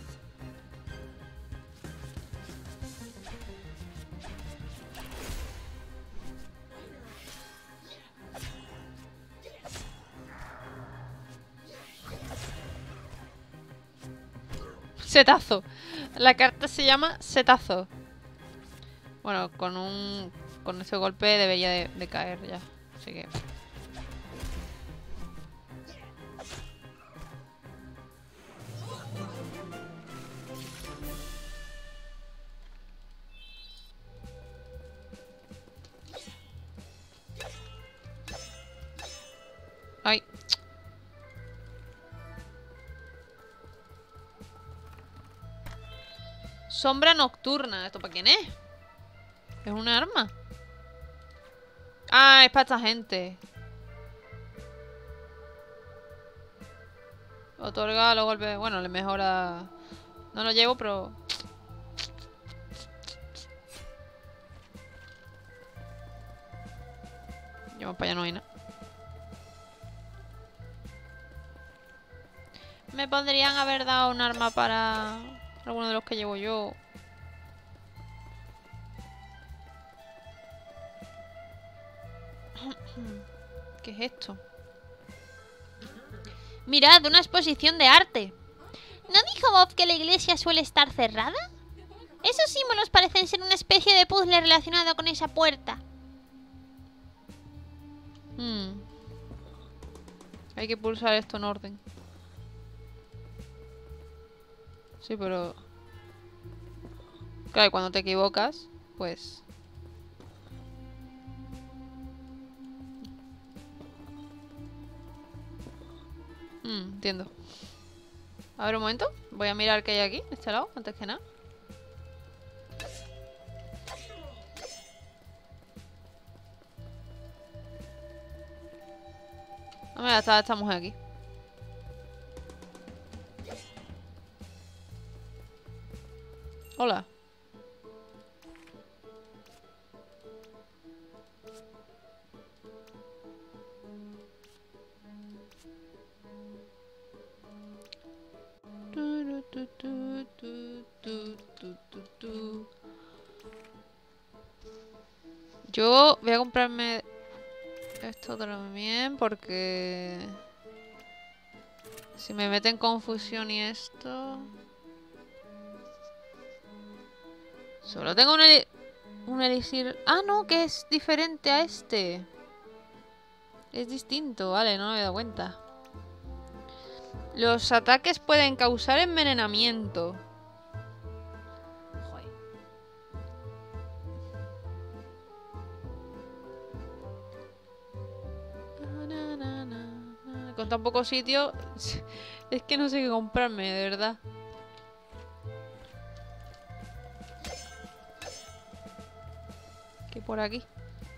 Setazo. La carta se llama Setazo. Bueno, con ese golpe debería de caer ya. Así que... Ay. Sombra nocturna. ¿Esto para quién es? ¿Es un arma? Ah, es para esta gente. Otorga los golpes. Bueno, le mejora. No lo llevo, pero. Yo para allá no hay nada. Me podrían haber dado un arma para alguno de los que llevo yo. ¿Qué es esto? Mirad, una exposición de arte. ¿No dijo Bob que la iglesia suele estar cerrada? Esos símbolos parecen ser una especie de puzzle relacionado con esa puerta. Hay que pulsar esto en orden. Sí, pero... Claro, cuando te equivocas, pues... entiendo. A ver, un momento. Voy a mirar qué hay aquí, de este lado, antes que nada. Ah, mira, está esta mujer aquí. Hola. Yo voy a comprarme esto también porque si me meten confusión y esto... Solo tengo un elixir... Ah, no, que es diferente a este. Es distinto, vale, no me he dado cuenta. Los ataques pueden causar envenenamiento. Joder. Con tan poco sitio, es que no sé qué comprarme, de verdad. Que por aquí.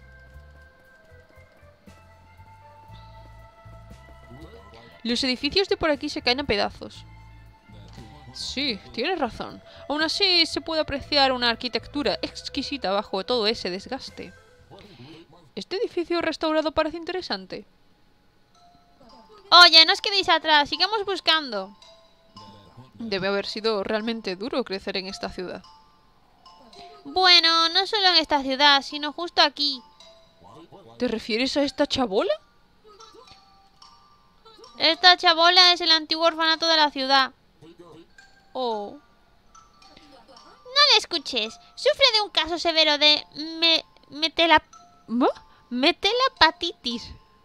Los edificios de por aquí se caen a pedazos. Sí, tienes razón. Aún así se puede apreciar una arquitectura exquisita bajo todo ese desgaste. Este edificio restaurado parece interesante. Oye, no os quedéis atrás, sigamos buscando. Debe haber sido realmente duro crecer en esta ciudad. Bueno, no solo en esta ciudad, sino justo aquí. ¿Te refieres a esta chabola? Esta chabola es el antiguo orfanato de la ciudad. Oh. No le escuches. Sufre de un caso severo de metelapatitis.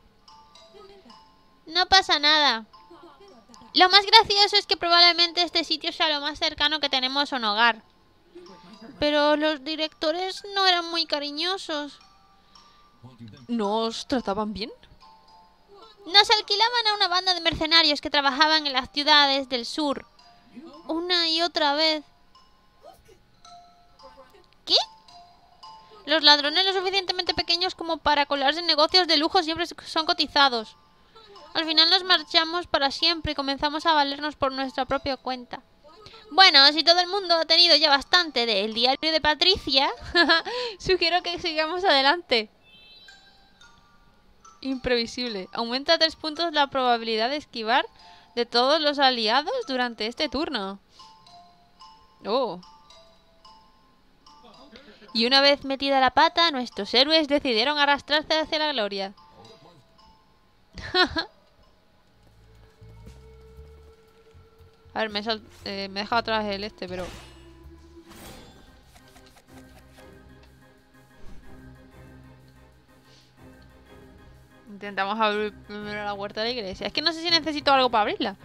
No pasa nada. Lo más gracioso es que probablemente este sitio sea lo más cercano que tenemos a un hogar. Pero los directores no eran muy cariñosos. ¿No os trataban bien? Nos alquilaban a una banda de mercenarios que trabajaban en las ciudades del sur. Una y otra vez. ¿Qué? Los ladrones lo suficientemente pequeños como para colarse en negocios de lujo siempre son cotizados. Al final nos marchamos para siempre y comenzamos a valernos por nuestra propia cuenta. Bueno, si todo el mundo ha tenido ya bastante del diario de Patricia, sugiero que sigamos adelante. Imprevisible. Aumenta 3 puntos la probabilidad de esquivar de todos los aliados durante este turno. Oh. Y una vez metida la pata, nuestros héroes decidieron arrastrarse hacia la gloria. A ver, me he dejado atrás el este, pero... Intentamos abrir primero la huerta de la iglesia. Es que no sé si necesito algo para abrirla.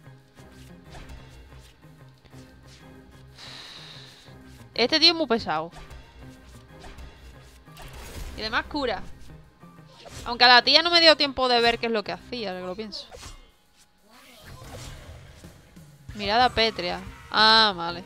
Este tío es muy pesado. Y además cura. Aunque a la tía no me dio tiempo de ver qué es lo que hacía, que lo pienso. Mirada pétrea. Ah, vale.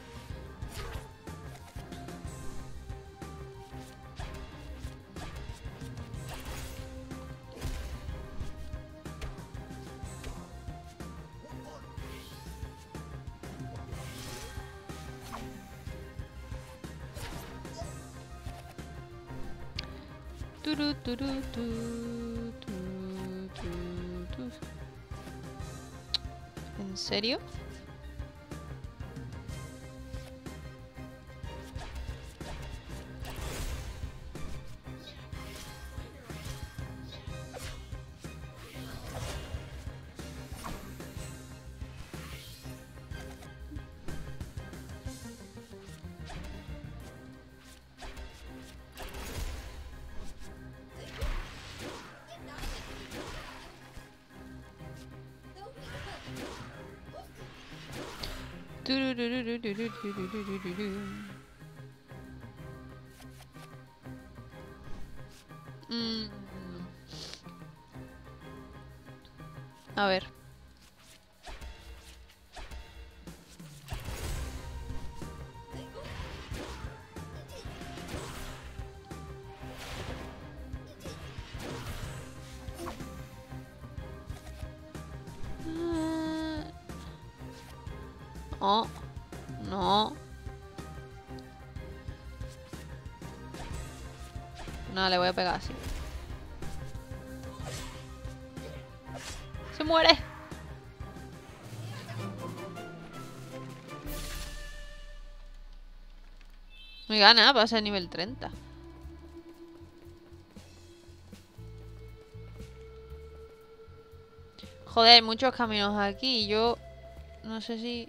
Turu, turu, tu, tu. ¿En serio? Mm. A ver. Oh, no. No, le voy a pegar así. ¡Se muere! Me gana para ser nivel 30. Joder, muchos caminos aquí. Yo no sé si...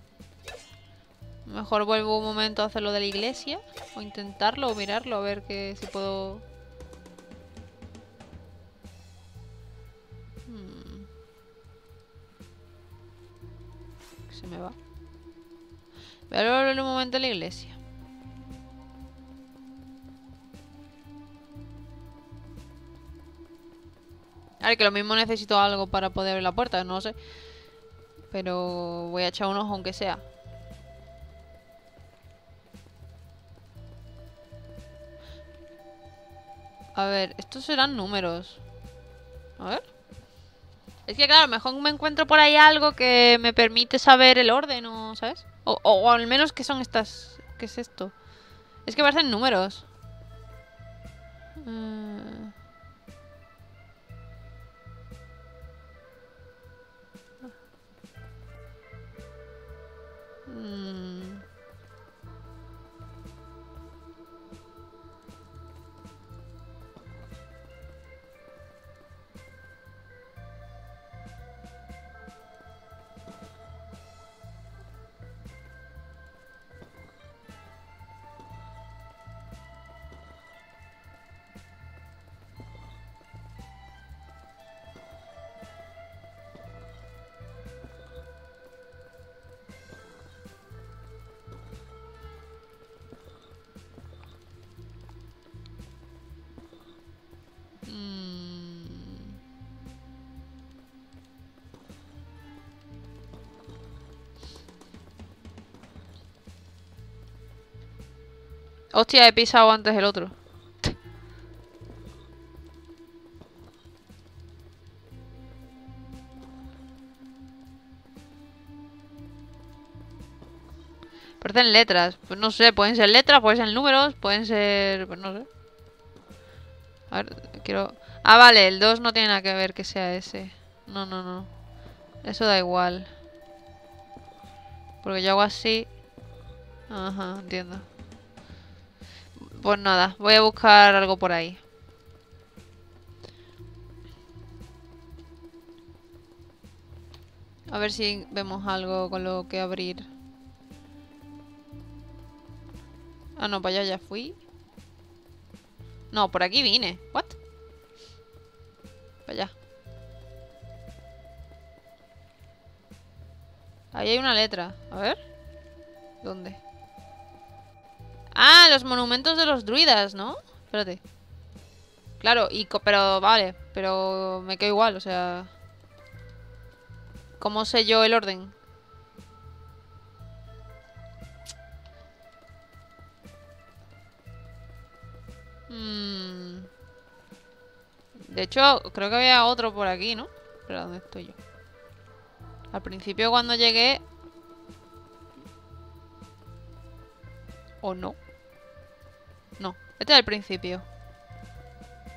Mejor vuelvo un momento a hacer lo de la iglesia. O intentarlo, o mirarlo, a ver que si puedo... Se me va. Voy a volver un momento a la iglesia. A ver, que lo mismo necesito algo para poder abrir la puerta, no sé. Pero voy a echar un ojo aunque sea. A ver, estos serán números. A ver. Es que claro, mejor me encuentro por ahí algo que me permite saber el orden, ¿o sabes? O al menos qué son estas... ¿Qué es esto? Es que parecen números. Hostia, he pisado antes el otro. Parecen letras. Pues no sé, pueden ser letras, pueden ser números, pueden ser... Pues no sé. A ver, quiero... Ah, vale, el 2 no tiene nada que ver que sea ese. No, no, no. Eso da igual. Porque yo hago así. Ajá, entiendo. Pues nada, voy a buscar algo por ahí. A ver si vemos algo con lo que abrir. Ah, no, para allá ya fui. No, por aquí vine. ¿What? Para allá. Ahí hay una letra. A ver. ¿Dónde? Ah, los monumentos de los druidas, ¿no? Espérate. Claro, pero vale. Pero me quedo igual, o sea... ¿Cómo sé yo el orden? De hecho, creo que había otro por aquí, ¿no? Pero ¿dónde estoy yo? Al principio cuando llegué... ¿O no? No, este es el principio.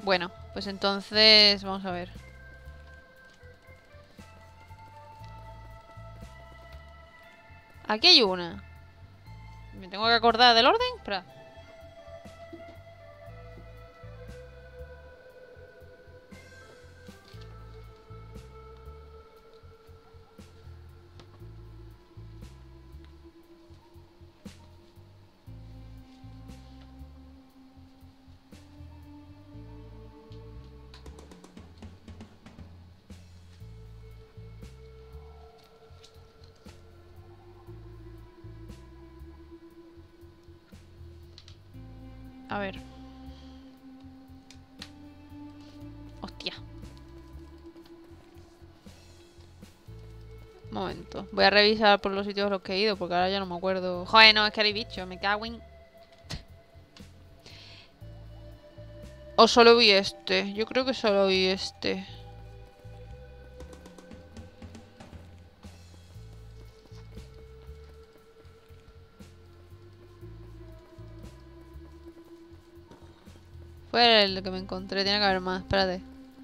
Bueno, pues entonces vamos a ver. Aquí hay una. ¿Me tengo que acordar del orden? Espera. A ver. Hostia. Un momento. Voy a revisar por los sitios a los que he ido, porque ahora ya no me acuerdo. Joder, no, es que hay bicho. Me cago en... O solo vi este. Yo creo que solo vi este. Fue el que me encontré. Tiene que haber más. Espérate.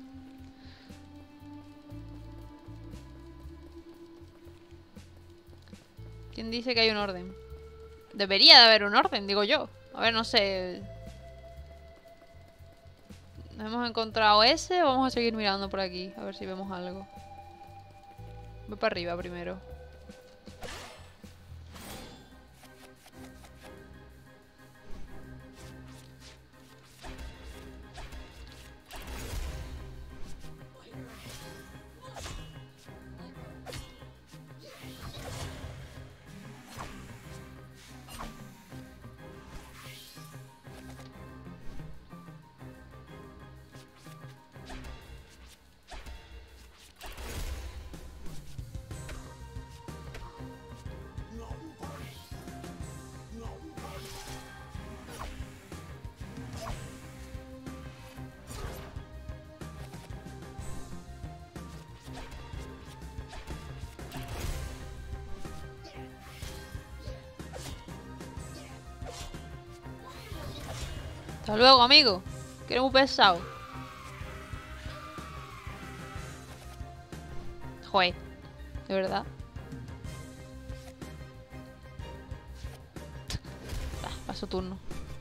¿Quién dice que hay un orden? Debería de haber un orden, digo yo. A ver, no sé. Nos hemos encontrado ese. Vamos a seguir mirando por aquí. A ver si vemos algo. Voy para arriba primero. Hasta luego, amigo. Que eres muy pesado. Joder. De verdad. Paso turno.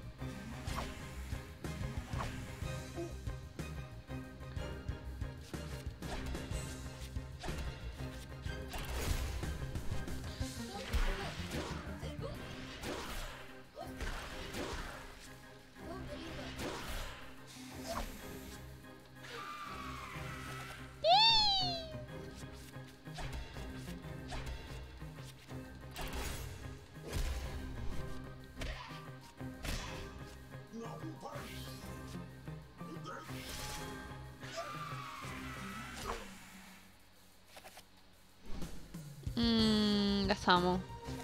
Ya estamos.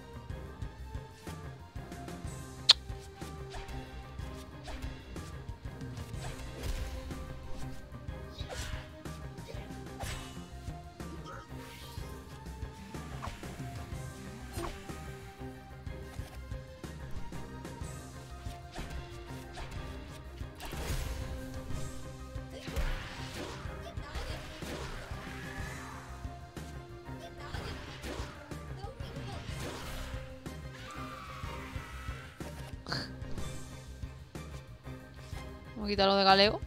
Vamos a quitarlo de galego.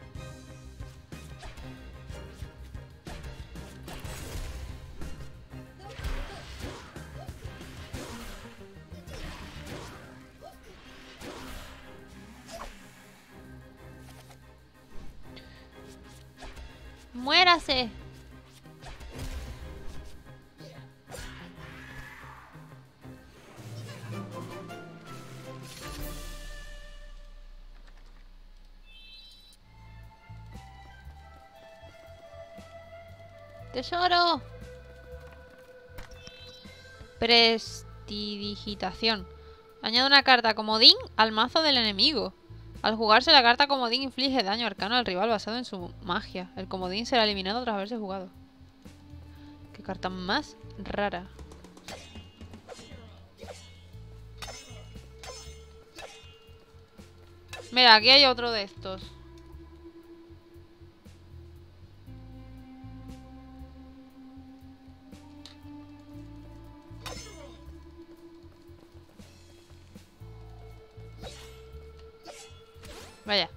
¡Muérase! ¡Tesoro! Prestidigitación. Añade una carta comodín al mazo del enemigo. Al jugarse la carta comodín inflige daño arcano al rival basado en su magia. El comodín será eliminado tras haberse jugado. Qué carta más rara. Mira, aquí hay otro de estos. Vaya.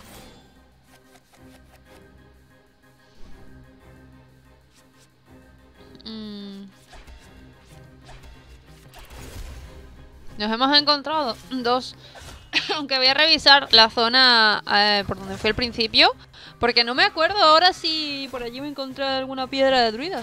Nos hemos encontrado dos. Aunque voy a revisar la zona por donde fui al principio. Porque no me acuerdo ahora si por allí me encontré alguna piedra de druida.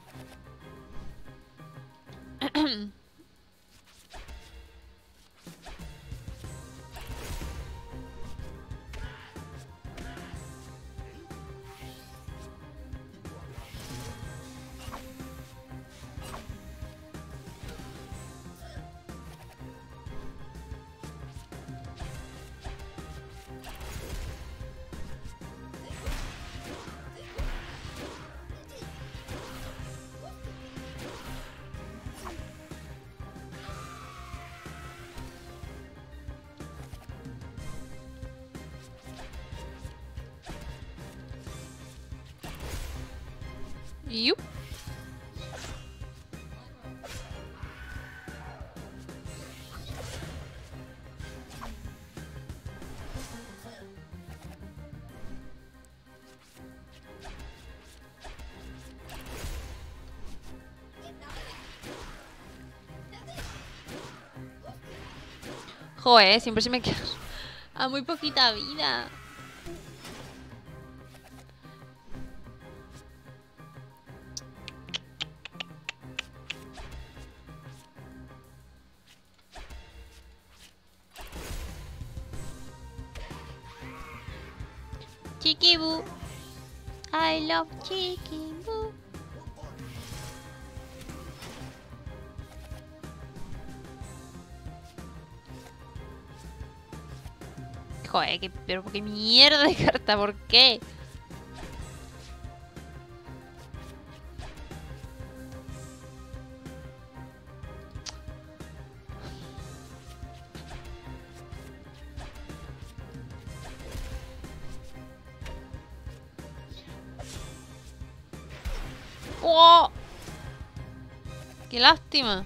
Yup. Joder, siempre se me queda a muy poquita vida. Chiquibú. I love Chiquibú. Joder, pero qué mierda de carta, ¿por qué? ¡Oh! ¡Qué lástima!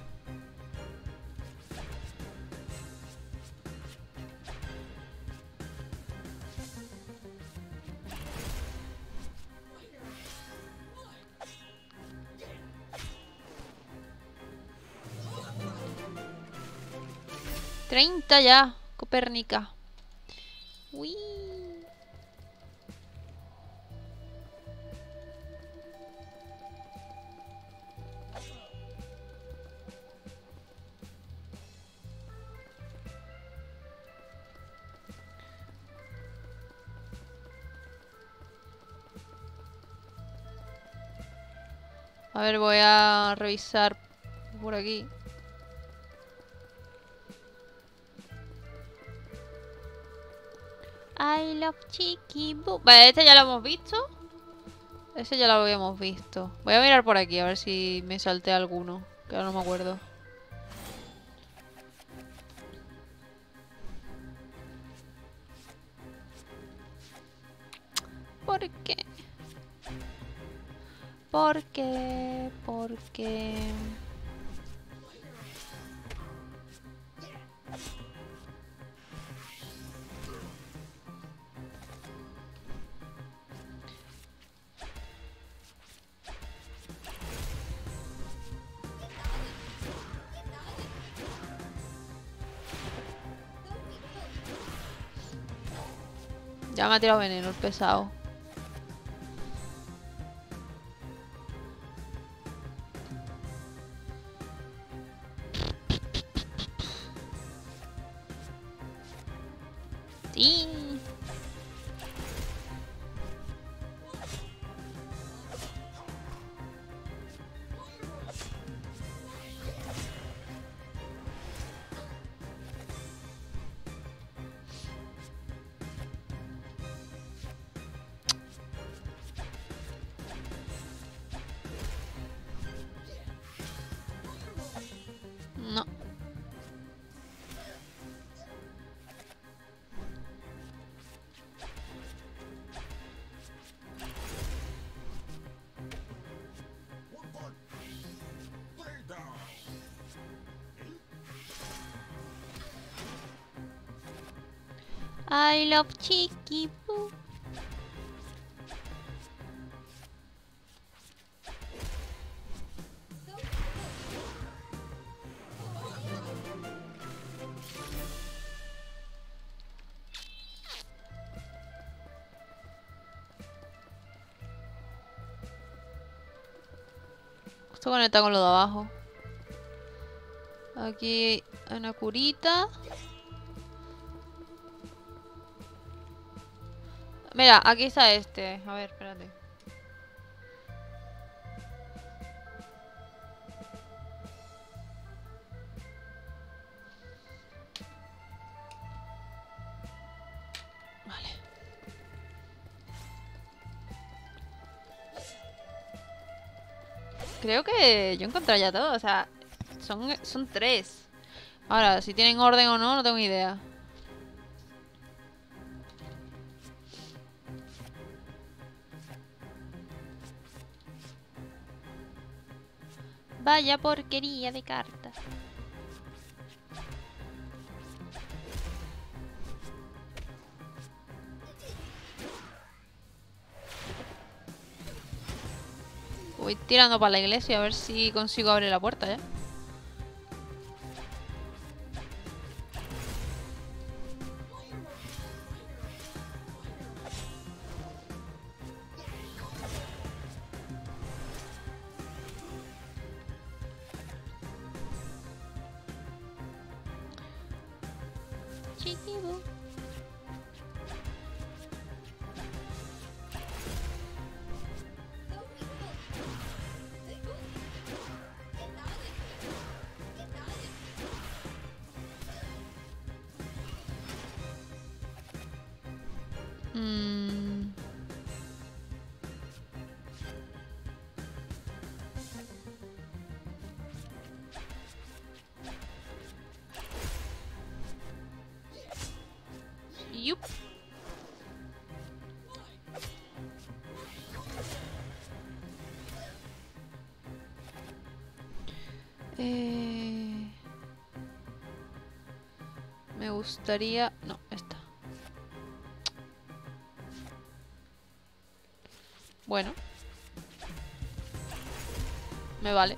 ¡30 ya! Copérnica. Uy. A ver, voy a revisar por aquí. I love Chiquibú. Vale, este ya lo hemos visto. Ese ya lo habíamos visto. Voy a mirar por aquí a ver si me salté alguno. Que ahora no me acuerdo. ¿Por qué? ¿Por qué? ¿Por qué? Ya me ha tirado veneno el pesado. Sí. No. I love Chiqui Boo. Esto conecta con lo de abajo. Aquí hay una curita. Mira, aquí está este. A ver, espérate. Vale. Creo que yo encontré ya todo, o sea, son 3. Ahora, si tienen orden o no, no tengo idea. Vaya porquería de cartas. Voy tirando para la iglesia a ver si consigo abrir la puerta ya. Chiqui Boo. Yup. Me gustaría... No, esta. Bueno. Me vale.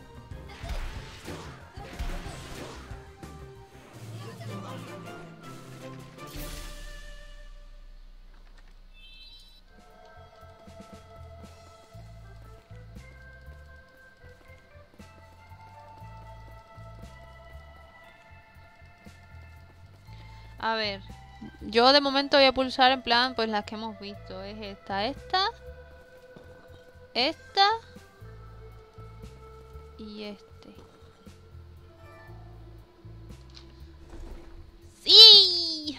A ver, yo de momento voy a pulsar en plan, pues las que hemos visto. Es esta y este. ¡Sí!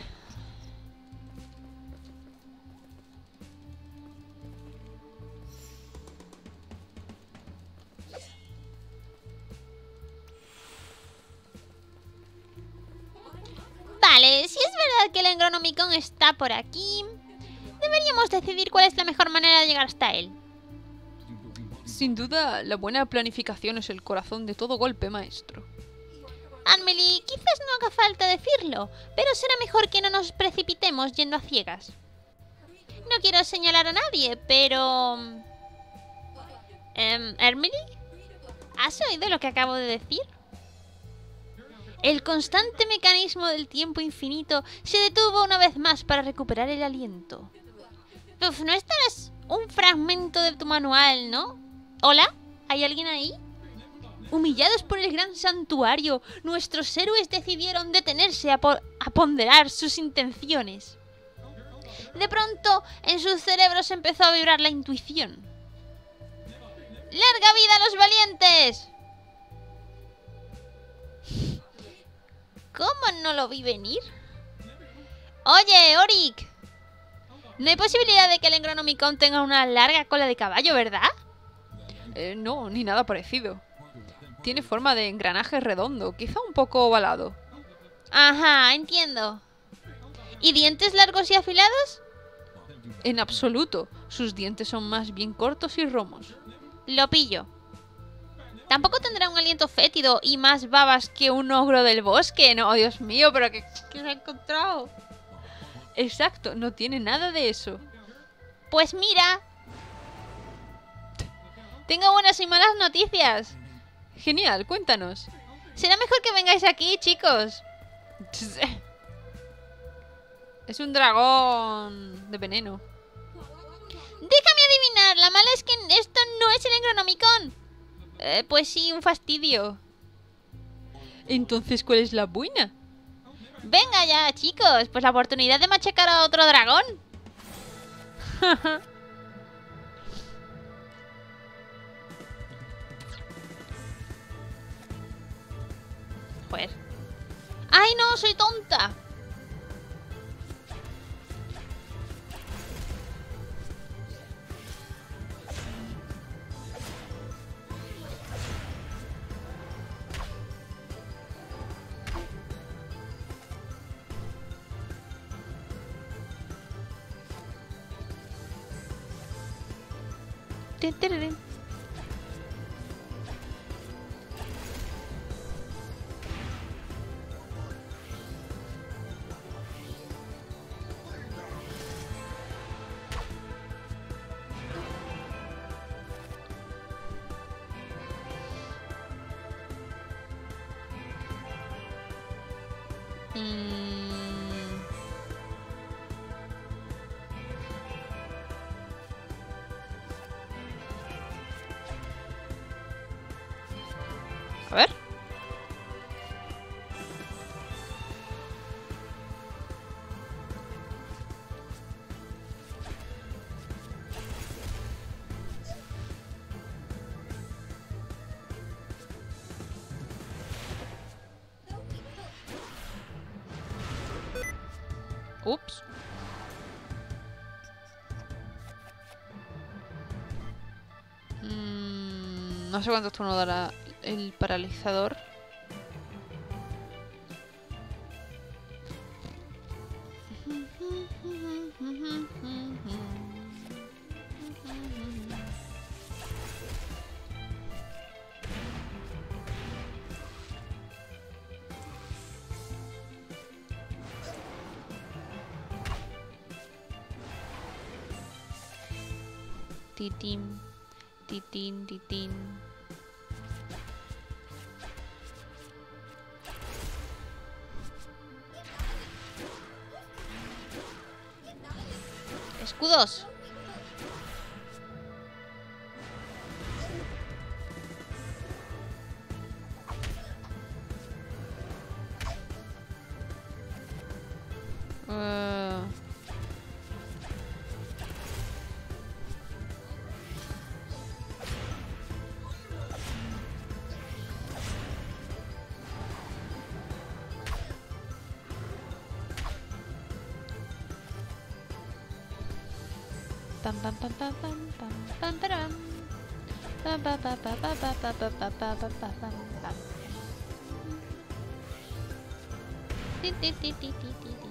Vale, si es verdad que el Engronomicon está por aquí, deberíamos decidir cuál es la mejor manera de llegar hasta él. Sin duda, la buena planificación es el corazón de todo golpe maestro. Amelie, quizás no haga falta decirlo, pero será mejor que no nos precipitemos yendo a ciegas. No quiero señalar a nadie, pero... ¿Amelie? ¿Has oído lo que acabo de decir? El constante mecanismo del tiempo infinito se detuvo una vez más para recuperar el aliento. Uf, no estarás un fragmento de tu manual, ¿no? ¿Hola? ¿Hay alguien ahí? Humillados por el gran santuario, nuestros héroes decidieron detenerse a ponderar sus intenciones. De pronto, en sus cerebros empezó a vibrar la intuición. ¡Larga vida a los valientes! ¿Cómo no lo vi venir? Oye, Oric. No hay posibilidad de que el Engronomicon tenga una larga cola de caballo, ¿verdad? No, ni nada parecido. Tiene forma de engranaje redondo, quizá un poco ovalado. Ajá, entiendo. ¿Y dientes largos y afilados? En absoluto. Sus dientes son más bien cortos y romos. Lo pillo. Tampoco tendrá un aliento fétido y más babas que un ogro del bosque. No, Dios mío, pero ¿qué se ha encontrado? Exacto, no tiene nada de eso. Pues mira, tengo buenas y malas noticias. Genial, cuéntanos. Será mejor que vengáis aquí, chicos. Es un dragón de veneno. Déjame adivinar, la mala es que esto no es el Necronomicon. Pues sí, un fastidio. Entonces, ¿cuál es la buena? Venga ya, chicos, pues la oportunidad de machacar a otro dragón. Joder. ¡Ay, no! ¡Soy tonta! A ver. Ups. No sé cuántos turnos dará el paralizador. Titín, titín, titín. Escudos. Pam pam pam pam pam pam pam param. Pam pam pam pam pam pam pam pam pam pam pam pam pam pam. Ti ti ti ti ti ti ti.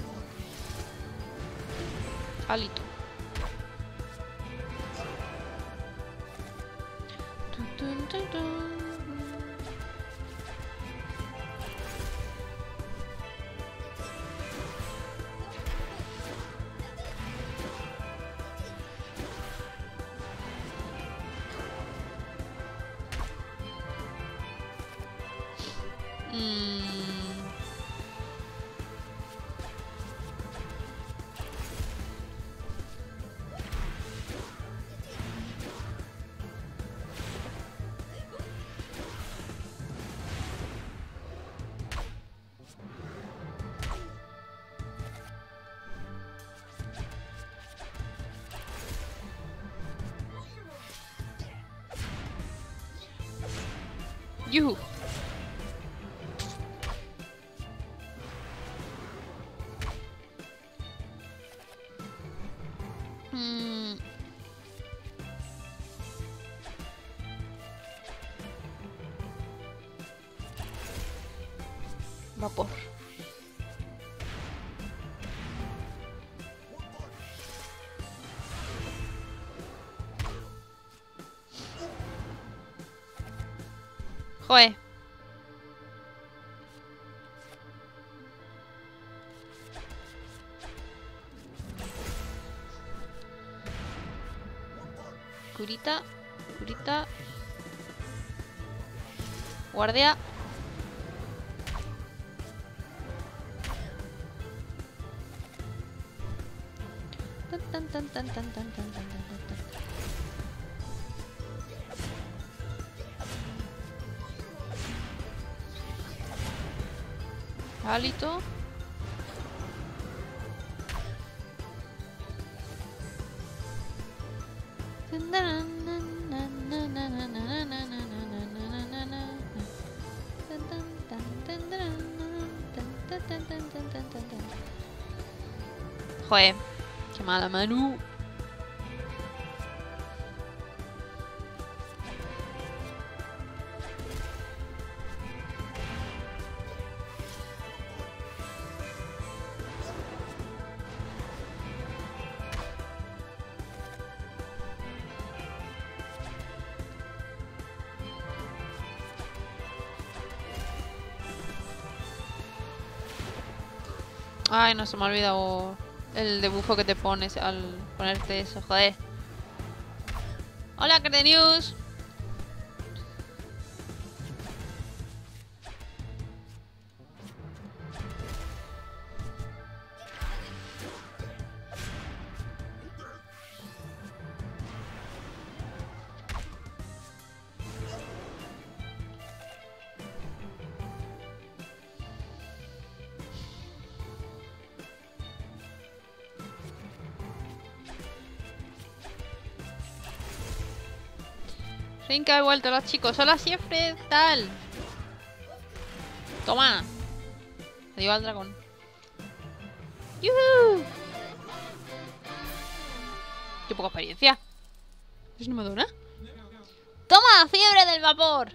Alito. Tun, tun, tun, tun. Yuhu. Vapor. Joder. Curita. Curita. Guardia. Tan, tan, tan, tan, tan, tan, tan, tan, tan, tan. Hálito. Joder, qué mala Manu. Ay, no se me ha olvidado el debufo que te pones al ponerte eso, joder. Hola, News. Rinka, he vuelto, los chicos. Hola, siempre tal. Toma. Adiós al dragón. ¡Yuhu! Qué poca experiencia. ¿Eso no me dona? ¡Toma, fiebre del vapor!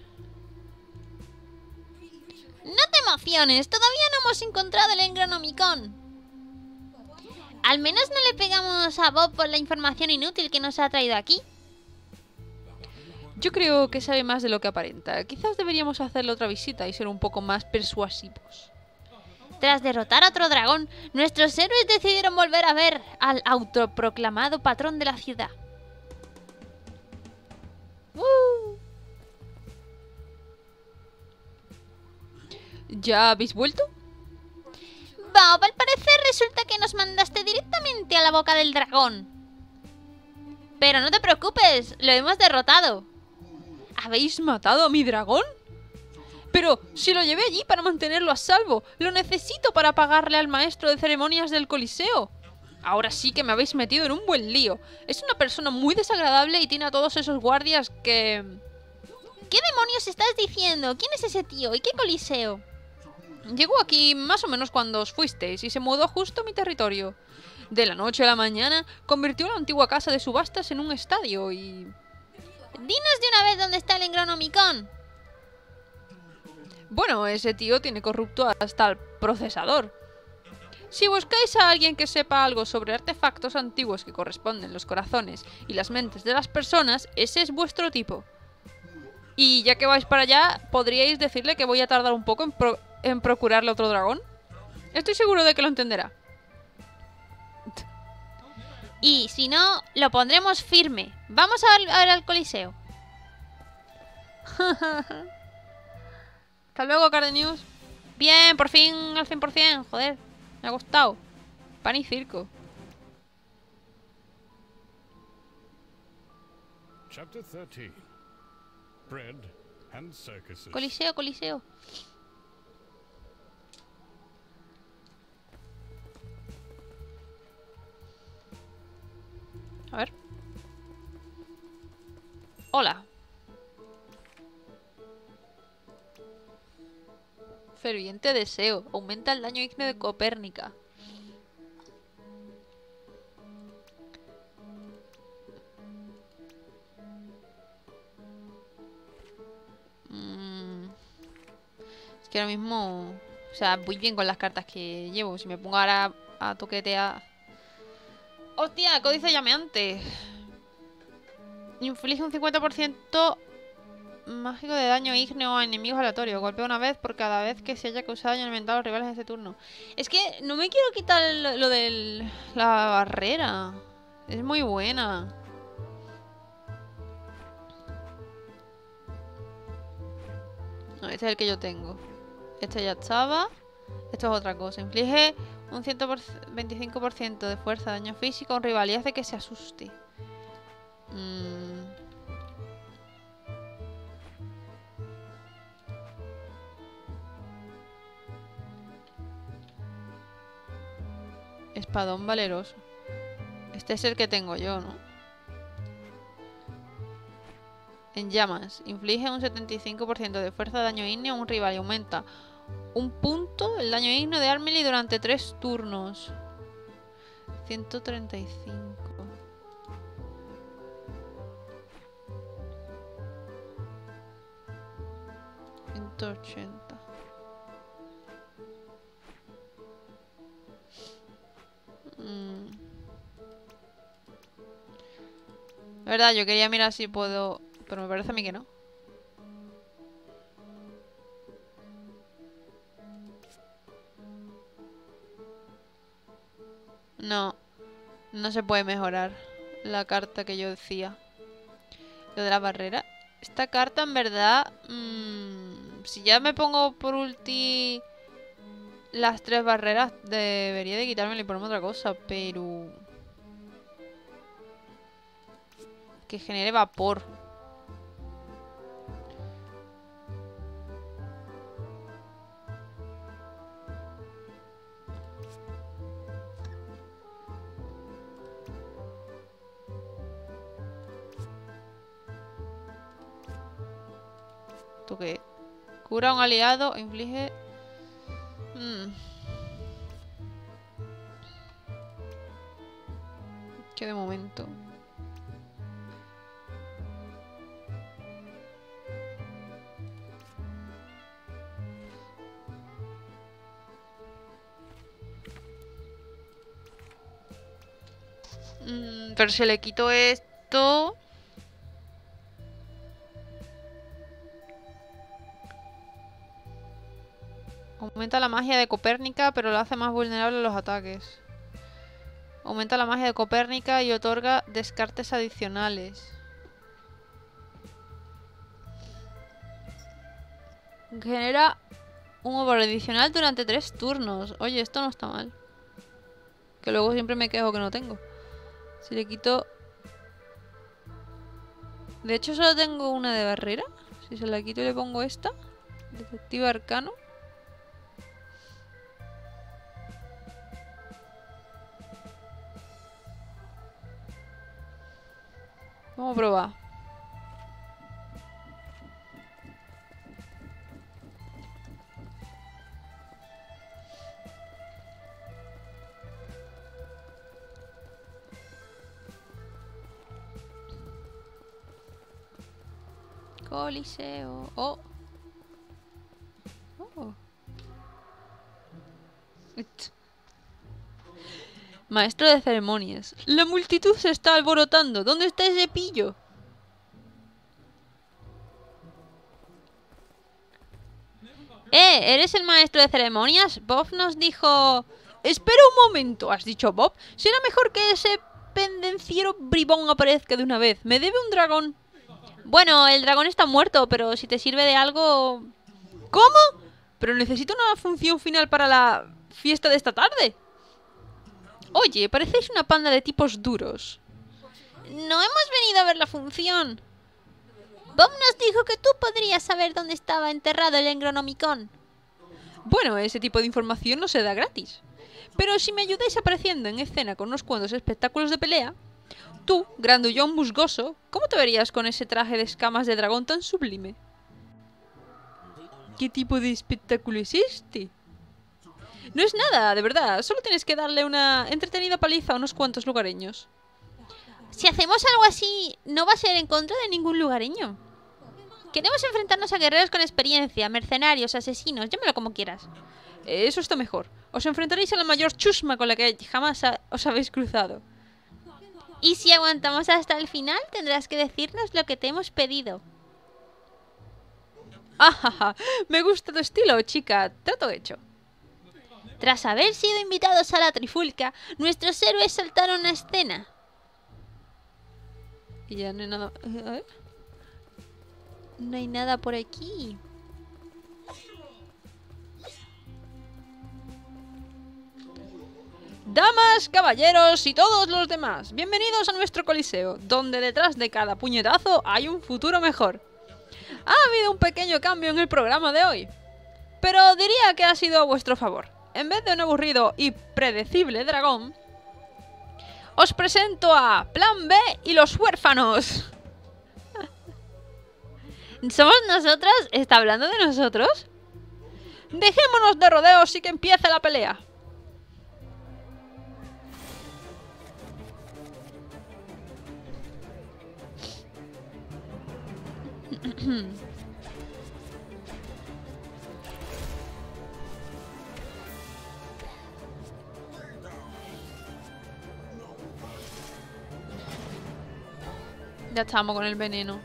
No te emociones, todavía no hemos encontrado el Engronomicon. Al menos no le pegamos a Bob por la información inútil que nos ha traído aquí. Yo creo que sabe más de lo que aparenta. Quizás deberíamos hacerle otra visita y ser un poco más persuasivos. Tras derrotar a otro dragón, nuestros héroes decidieron volver a ver al autoproclamado patrón de la ciudad. ¿Ya habéis vuelto? Bob, al parecer resulta que nos mandaste directamente a la boca del dragón. Pero no te preocupes, lo hemos derrotado. ¿Habéis matado a mi dragón? Pero si lo llevé allí para mantenerlo a salvo. Lo necesito para pagarle al maestro de ceremonias del Coliseo. Ahora sí que me habéis metido en un buen lío. Es una persona muy desagradable y tiene a todos esos guardias que... ¿Qué demonios estás diciendo? ¿Quién es ese tío? ¿Y qué Coliseo? Llegó aquí más o menos cuando os fuisteis y se mudó justo a mi territorio. De la noche a la mañana convirtió la antigua casa de subastas en un estadio y... Dinos de una vez dónde está el Engronomicon. Bueno, ese tío tiene corrupto hasta el procesador. Si buscáis a alguien que sepa algo sobre artefactos antiguos que corresponden los corazones y las mentes de las personas, ese es vuestro tipo. Y ya que vais para allá, ¿podríais decirle que voy a tardar un poco en procurarle otro dragón? Estoy seguro de que lo entenderá. Y si no, lo pondremos firme. Vamos a ver al Coliseo. Hasta luego, Cardenews. Bien, por fin al 100%. Joder, me ha gustado. Pan y circo. Chapter 13. Bread and circuses. Coliseo, Coliseo. A ver. Hola. Ferviente deseo. Aumenta el daño ígneo de Copérnica. Es que ahora mismo... O sea, voy bien con las cartas que llevo. Si me pongo ahora a toquetear... ¡Hostia! Códice llameante. Inflige un 50% mágico de daño ígneo a enemigos aleatorios. Golpea una vez por cada vez que se haya causado daño alimentado a los rivales de este turno. Es que no me quiero quitar lo de la barrera. Es muy buena. No, este es el que yo tengo. Este ya estaba. Esto es otra cosa. Inflige un 25% de fuerza, daño físico a un rival y hace que se asuste. Espadón valeroso. Este es el que tengo yo, ¿no? En llamas. Inflige un 75% de fuerza, daño ígneo a un rival y aumenta un punto el daño ígneo de Armely durante 3 turnos. 135. $180. La verdad, yo quería mirar si puedo... Pero me parece a mí que no. No. No se puede mejorar la carta que yo decía. Lo de la barrera. Esta carta en verdad... si ya me pongo por ulti las 3 barreras, debería de quitármela y ponerme otra cosa, pero... que genere vapor. ¿Esto qué? Cura a un aliado, inflige... Que de momento... pero si le quito esto... Aumenta la magia de Copérnica, pero lo hace más vulnerable a los ataques. Aumenta la magia de Copérnica y otorga descartes adicionales. Genera un over adicional durante 3 turnos. Oye, esto no está mal. Que luego siempre me quejo que no tengo. Si le quito... De hecho solo tengo una de barrera. Si se la quito y le pongo esta. Detective arcano. Vamos a probar. Coliseo. Oh. Oh. Maestro de ceremonias. La multitud se está alborotando. ¿Dónde está ese pillo? ¿Eres el maestro de ceremonias? Bob nos dijo... Espera un momento, ¿has dicho Bob? Será mejor que ese pendenciero bribón aparezca de una vez. Me debe un dragón. Bueno, el dragón está muerto, pero si te sirve de algo... ¿Cómo? Pero necesito una función final para la fiesta de esta tarde. Oye, parecéis una panda de tipos duros. No hemos venido a ver la función. Bob nos dijo que tú podrías saber dónde estaba enterrado el Engronomicon. Bueno, ese tipo de información no se da gratis. Pero si me ayudáis apareciendo en escena con unos cuantos espectáculos de pelea... Tú, grandullón musgoso, ¿cómo te verías con ese traje de escamas de dragón tan sublime? ¿Qué tipo de espectáculo es este? No es nada, de verdad. Solo tienes que darle una entretenida paliza a unos cuantos lugareños. Si hacemos algo así, no va a ser en contra de ningún lugareño. Queremos enfrentarnos a guerreros con experiencia, mercenarios, asesinos, llámalo como quieras. Eso está mejor. Os enfrentaréis a la mayor chusma con la que jamás os habéis cruzado. Y si aguantamos hasta el final, tendrás que decirnos lo que te hemos pedido. ¡Ajaja! Me gusta tu estilo, chica. Trato hecho. Tras haber sido invitados a la trifulca, nuestros héroes saltaron a escena. Y ya no hay nada... A ver. No hay nada por aquí. Damas, caballeros y todos los demás, bienvenidos a nuestro coliseo, donde detrás de cada puñetazo hay un futuro mejor. Ha habido un pequeño cambio en el programa de hoy, pero diría que ha sido a vuestro favor. En vez de un aburrido y predecible dragón, os presento a Plan B y los huérfanos. ¿Somos nosotras? ¿Está hablando de nosotros? Dejémonos de rodeos y que empiece la pelea. Ya estamos con el veneno.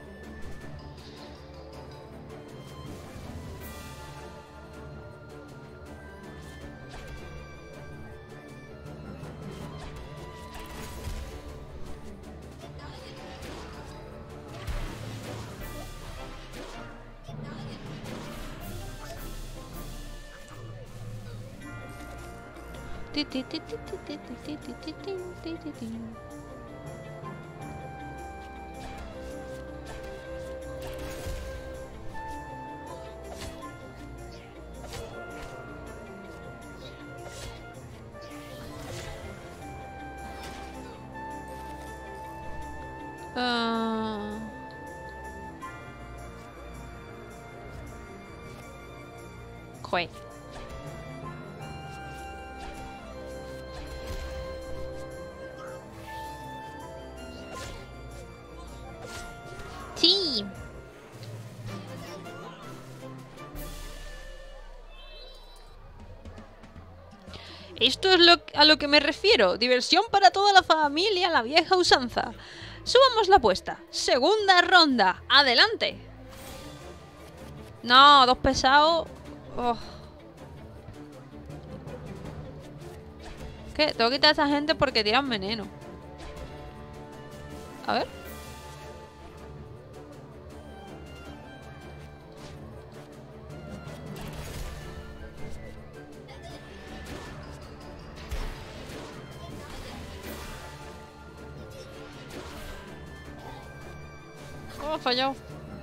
Joder. Sí. Esto es a lo que me refiero. Diversión para toda la familia, la vieja usanza. Subamos la apuesta. Segunda ronda. Adelante. No, dos pesados. Oh. ¿Qué? Tengo que quitar a esa gente porque tiran veneno. A ver. Oh, fallado.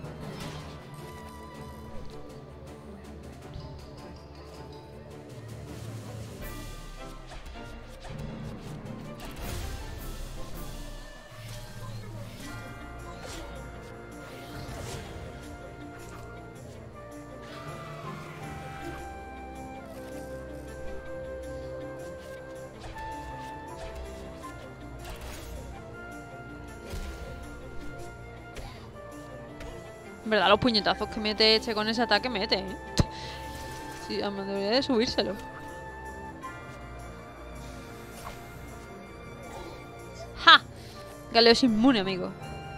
En verdad, los puñetazos que mete este con ese ataque mete, ¿eh? Sí, además debería de subírselo. ¡Ja! Galeo es inmune, amigo.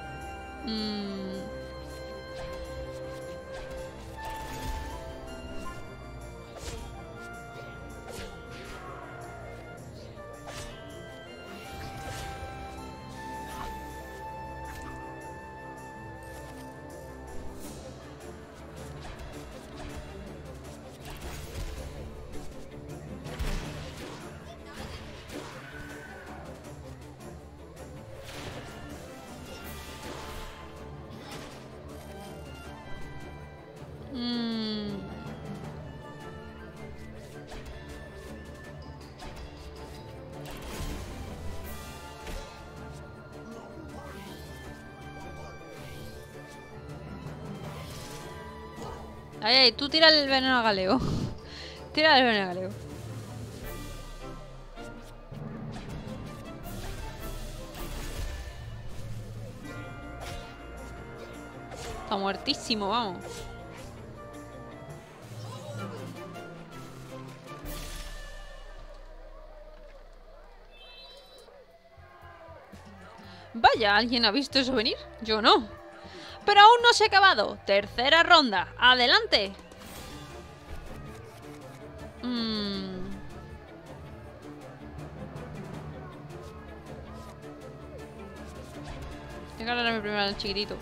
Ay, ay, tú tira el veneno a Galeo. Tira el veneno a Galeo. Está muertísimo, vamos. Vaya, ¿alguien ha visto eso venir? Yo no. Pero aún no se ha acabado. Tercera ronda. ¡Adelante! Tengo que hablarme primero al chiquitito.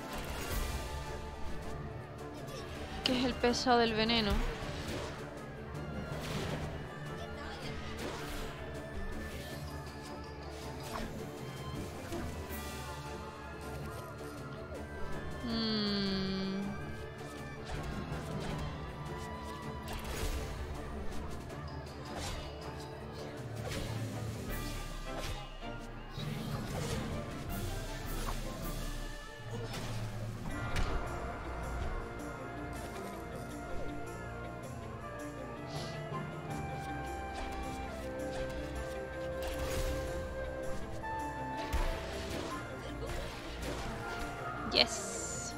Que es el pesado del veneno. Yes.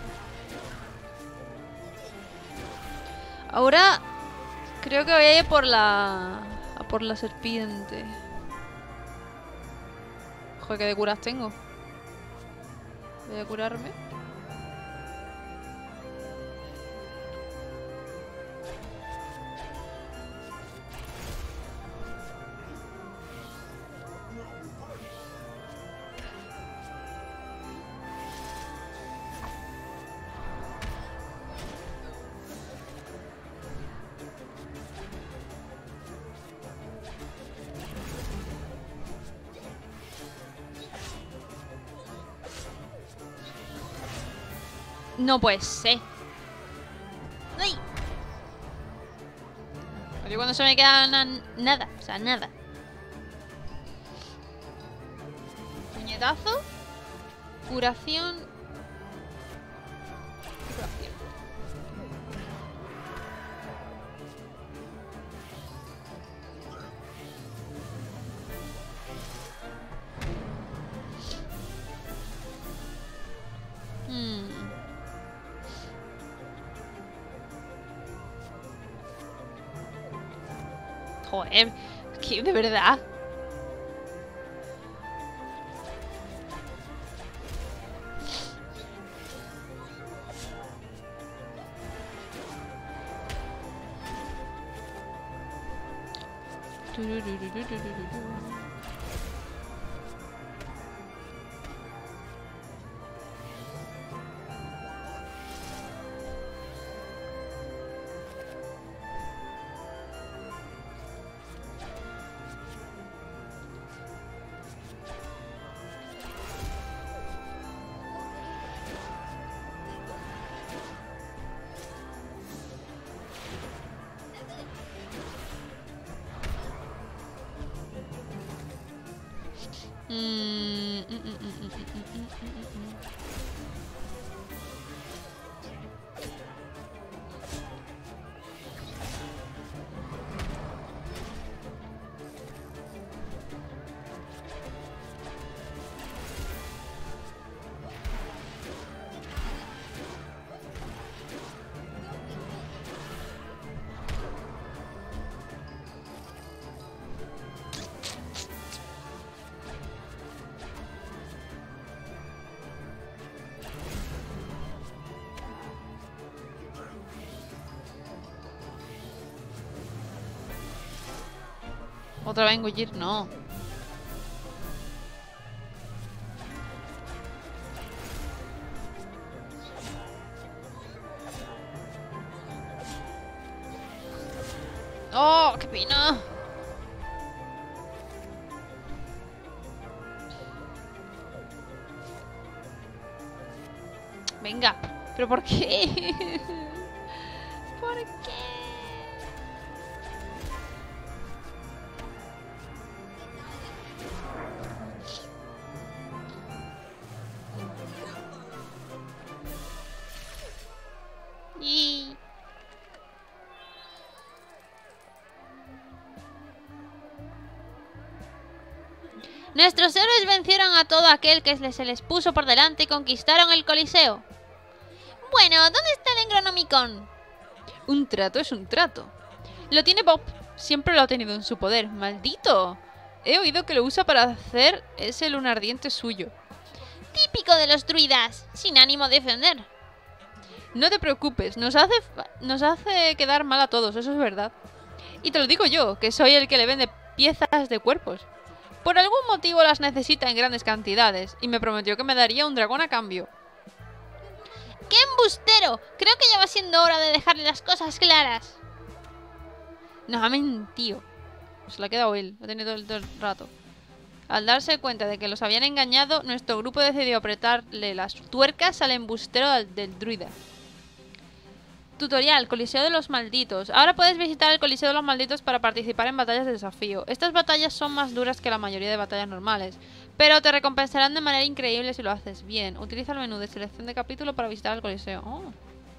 Ahora creo que voy a ir por la... a por la serpiente. Joder, qué de curas tengo. Voy a curarme. No puede ser. ¡Ay! Yo cuando se me queda nada, o sea, nada. Puñetazo. Curación. Curación. Joder, que de verdad. Otra vez engullir, no. ¡Oh, qué pena! Venga, ¿pero por qué? ¿Por qué? Y... Nuestros héroes vencieron a todo aquel que se les puso por delante y conquistaron el Coliseo. Bueno, ¿dónde está el Engronomicon? Un trato es un trato. Lo tiene Bob. Siempre lo ha tenido en su poder. ¡Maldito! He oído que lo usa para hacer ese lunardiente suyo. Típico de los druidas, sin ánimo de ofender. No te preocupes, nos hace quedar mal a todos, eso es verdad. Y te lo digo yo, que soy el que le vende piezas de cuerpos. Por algún motivo las necesita en grandes cantidades, y me prometió que me daría un dragón a cambio. ¡Qué embustero! Creo que ya va siendo hora de dejarle las cosas claras. Nos ha mentido. Se lo ha quedado él, lo ha tenido todo el rato. Al darse cuenta de que los habían engañado, nuestro grupo decidió apretarle las tuercas al embustero del druida. Tutorial, Coliseo de los Malditos. Ahora puedes visitar el Coliseo de los Malditos para participar en batallas de desafío. Estas batallas son más duras que la mayoría de batallas normales, pero te recompensarán de manera increíble si lo haces bien. Utiliza el menú de selección de capítulo para visitar el Coliseo. Oh.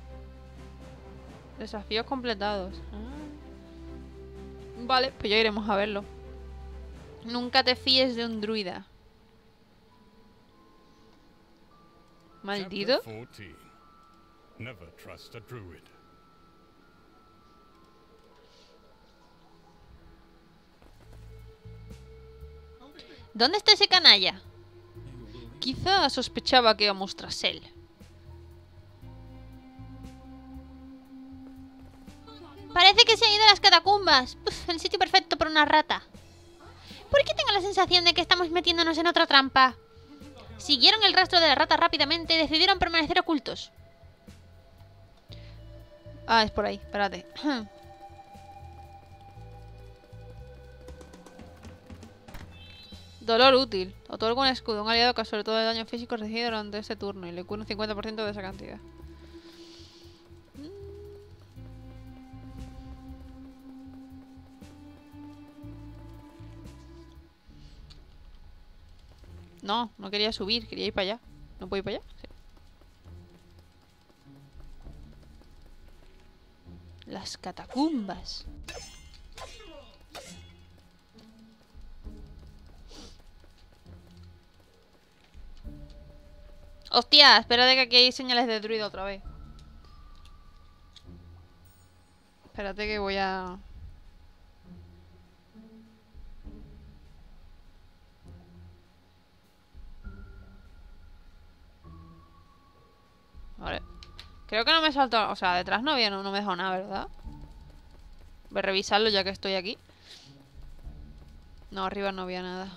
Desafíos completados. Vale, pues ya iremos a verlo. Nunca te fíes de un druida. Maldito. Chapter 14. Never trust a druid. ¿Dónde está ese canalla? Quizá sospechaba que íbamos tras él. Parece que se ha ido a las catacumbas. Uf, el sitio perfecto para una rata. ¿Por qué tengo la sensación de que estamos metiéndonos en otra trampa? Siguieron el rastro de la rata rápidamente y decidieron permanecer ocultos. Ah, es por ahí, espérate. Dolor útil. Otorga un escudo a un aliado que sobre todo el daño físico recibido durante este turno y le cura un 50% de esa cantidad. No, no quería subir, quería ir para allá. ¿No puedo ir para allá? Sí. Las catacumbas. Hostia, espérate que aquí hay señales de druida otra vez. Espérate que voy a... Vale. Creo que no me saltó... O sea, detrás no había... No me dejó nada, ¿verdad? Voy a revisarlo ya que estoy aquí. No, arriba no había nada.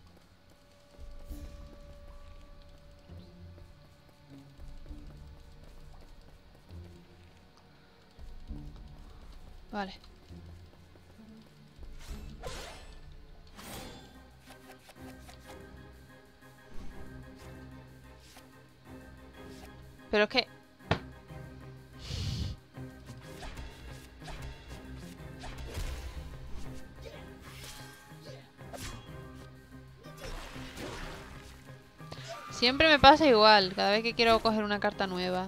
Vale. Pero es que... Siempre me pasa igual, cada vez que quiero coger una carta nueva.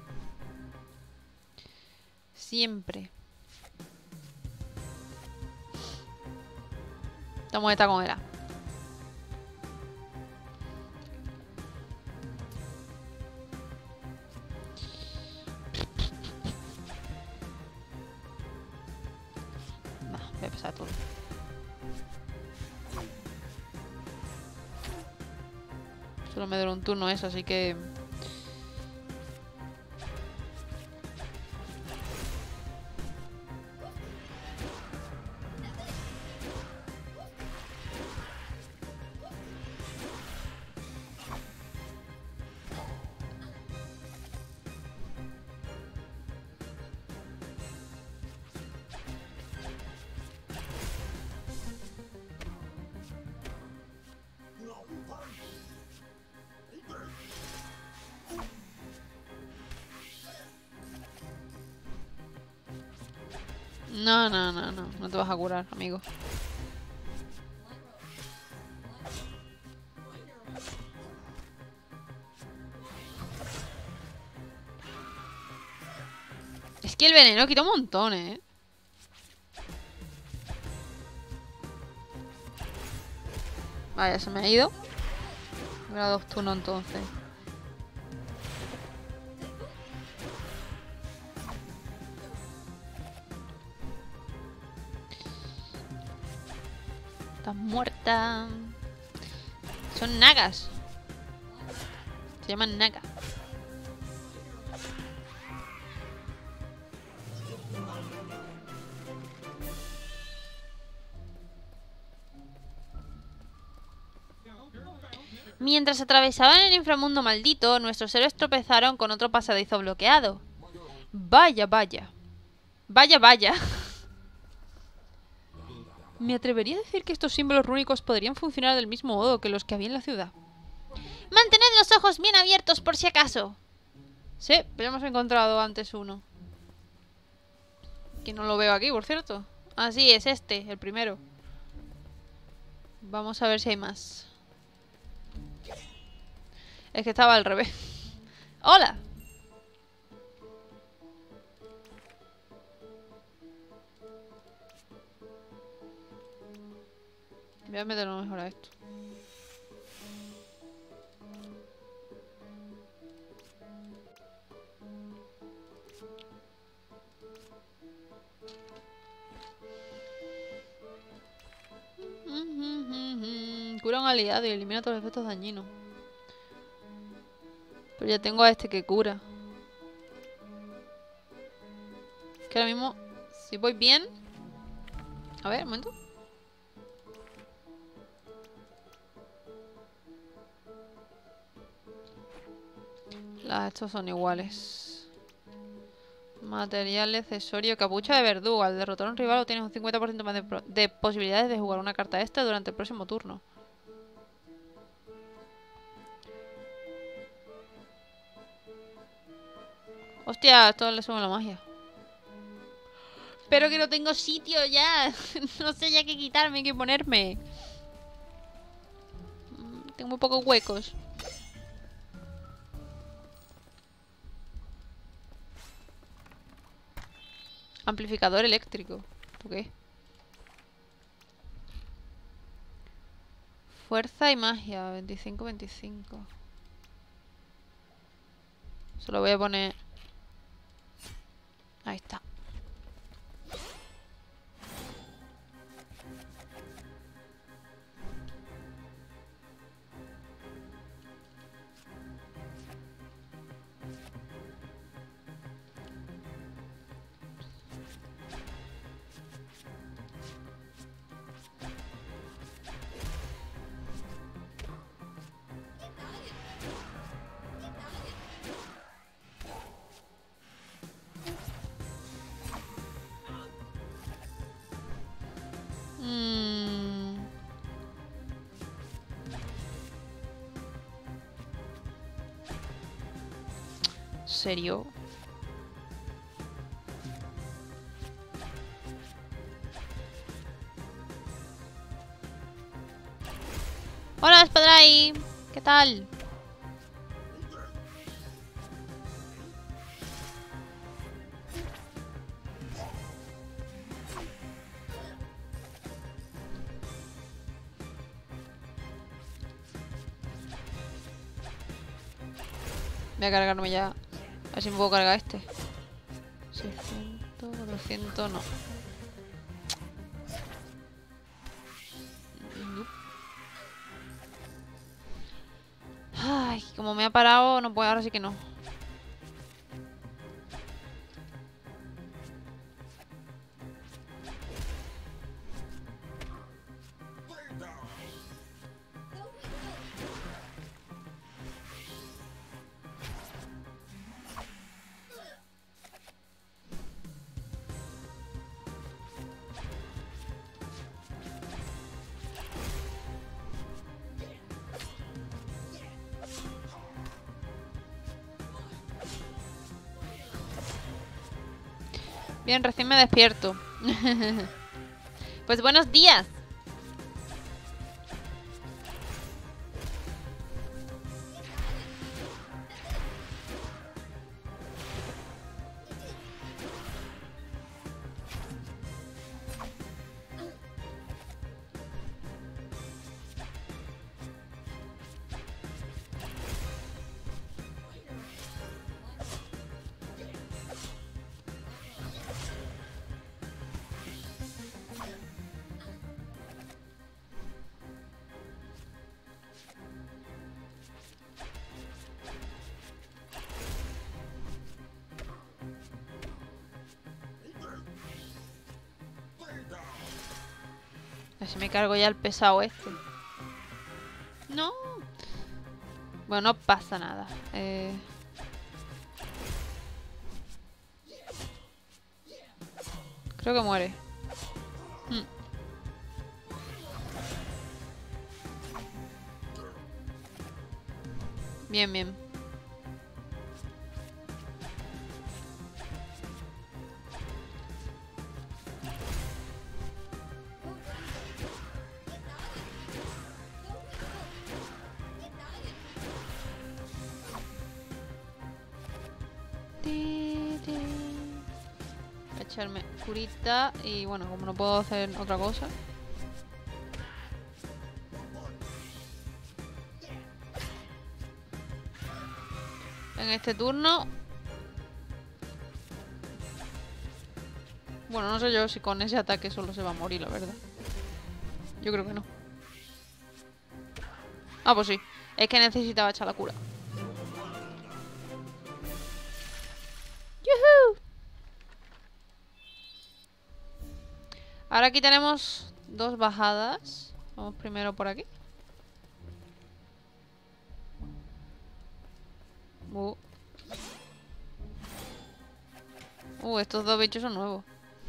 Siempre. Toma esta con era. Voy a empezar todo. Solo me duró un turno eso, así que... No, no, no, no. No te vas a curar, amigo. Es que el veneno quita un montón, ¿eh? Vaya, se me ha ido. Era 2 turnos entonces. Estás muerta. Son nagas. Se llaman naga. Mientras atravesaban el inframundo maldito, nuestros héroes tropezaron con otro pasadizo bloqueado. Vaya, vaya. Vaya, vaya. Me atrevería a decir que estos símbolos rúnicos podrían funcionar del mismo modo que los que había en la ciudad. Mantened los ojos bien abiertos por si acaso. Sí, pero ya hemos encontrado antes uno. Que no lo veo aquí, por cierto. Ah, sí, es este, el primero. Vamos a ver si hay más. Es que estaba al revés. ¡Hola! Voy a meterlo mejor a esto. Cura a un aliado y elimina todos los efectos dañinos. Pero ya tengo a este que cura. Que ahora mismo, si voy bien... A ver, un momento. Estos son iguales. Material, accesorio, capucha de verdugo. Al derrotar a un rival obtienes un 50% más de posibilidades de jugar una carta extra durante el próximo turno. Hostia, esto le sube la magia. Pero que no tengo sitio ya. No sé ya qué quitarme, qué ponerme. Tengo muy pocos huecos. Amplificador eléctrico. ¿Tú qué? Fuerza y magia. 25-25. Solo voy a poner... Ahí está. ¿Serio? Hola, Spadray. ¿Qué tal? Voy a cargarme ya. A ver si me puedo cargar este. 600, 400, no. Ay, como me ha parado, no puedo, ahora sí que no. Bien, recién me despierto. Pues buenos días. A ver si me cargo ya el pesado este. No. Bueno, no pasa nada. Creo que muere. Bien, bien. Voy a echarme curita y bueno, como no puedo hacer otra cosa. En este turno Bueno, no sé yo si con ese ataque solo se va a morir, la verdad. Yo creo que no. Ah, pues sí. Es que necesitaba echar la cura. ¡Yuhu! Ahora aquí tenemos 2 bajadas. Vamos primero por aquí. Estos 2 bichos son nuevos.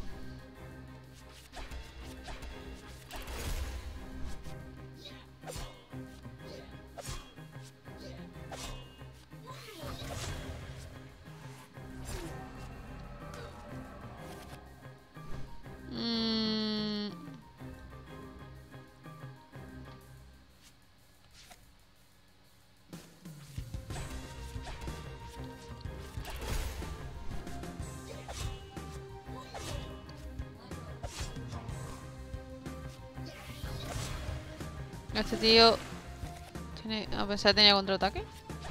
Este tío tiene... A pesar tenía contraataque.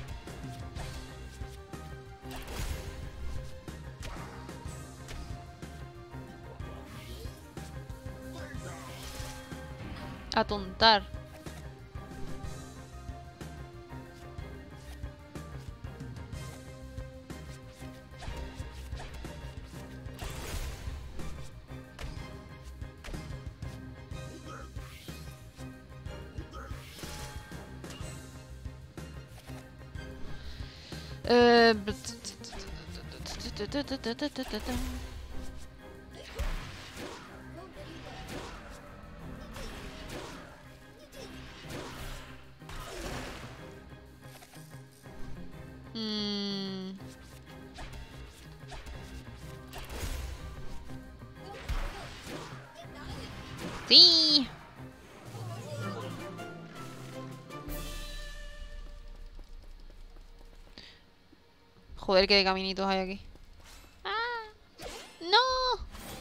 Atontar. Sí. Joder, qué de caminitos hay aquí. ¡Ah! ¡No!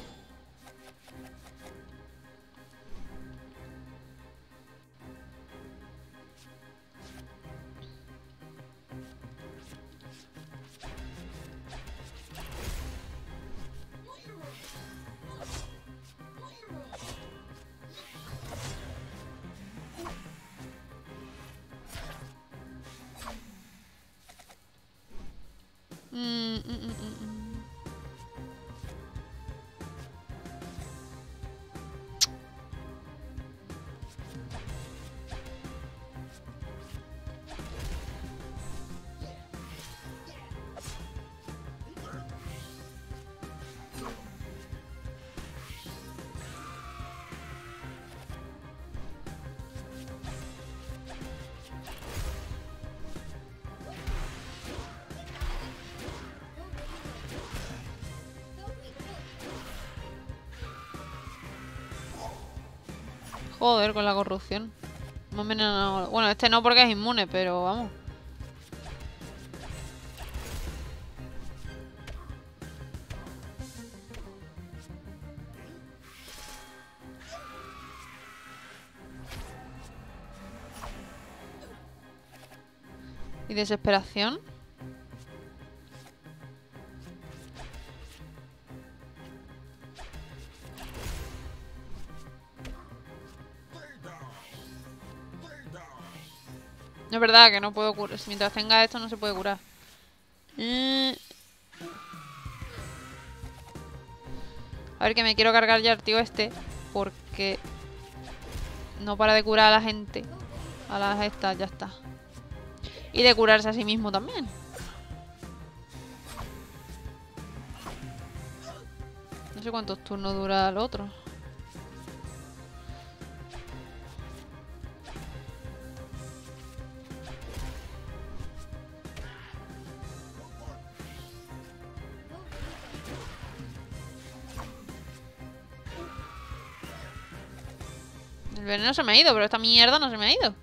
Joder, con la corrupción. Me ha envenenado. Bueno, este no porque es inmune, pero vamos. ¿Y desesperación? No es verdad que no puedo curar. Mientras tenga esto no se puede curar. A ver, que me quiero cargar ya al tío este. Porque no para de curar a la gente. A las estas, ya está. Y de curarse a sí mismo también. No sé cuántos turnos dura el otro. El veneno se me ha ido, pero esta mierda no se me ha ido.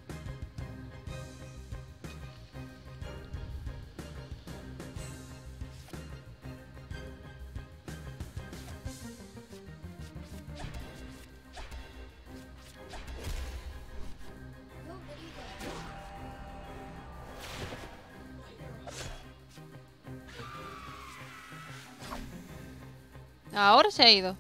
Ahora se ha ido.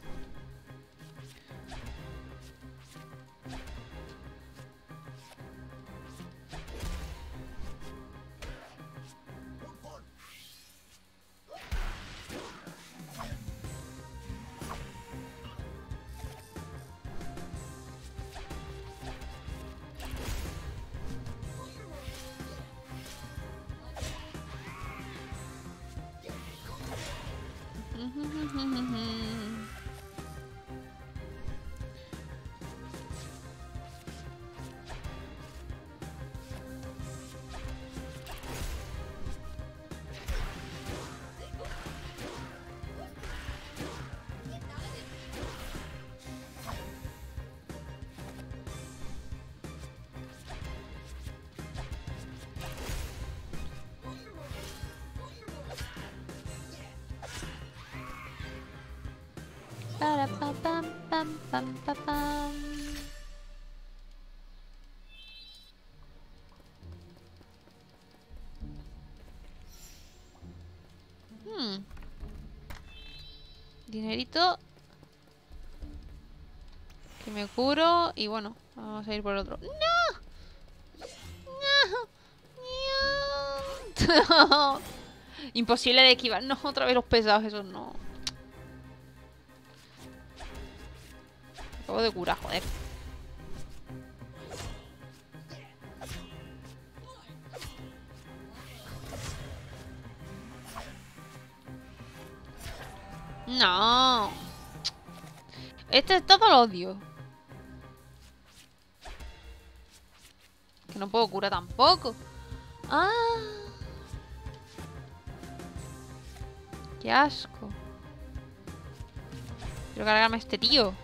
Para pam pam pam pam pam pam. Dinerito. Que me curo. Y bueno, vamos a ir por el otro. ¡No! ¡No! Imposible de esquivar. No, otra vez los pesados, esos no. Acabo de curar, joder. No. Este es todo el odio. Que no puedo curar tampoco. Ah. Qué asco. Quiero cargarme a este tío.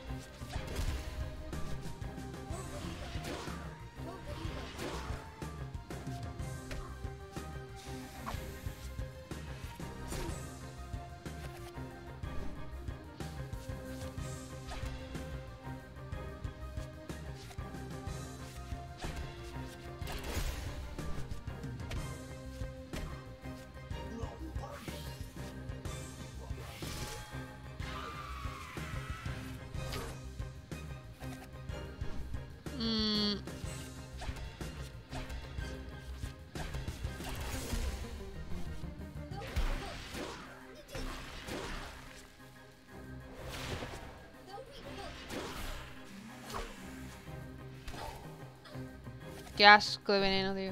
Qué asco de veneno, tío.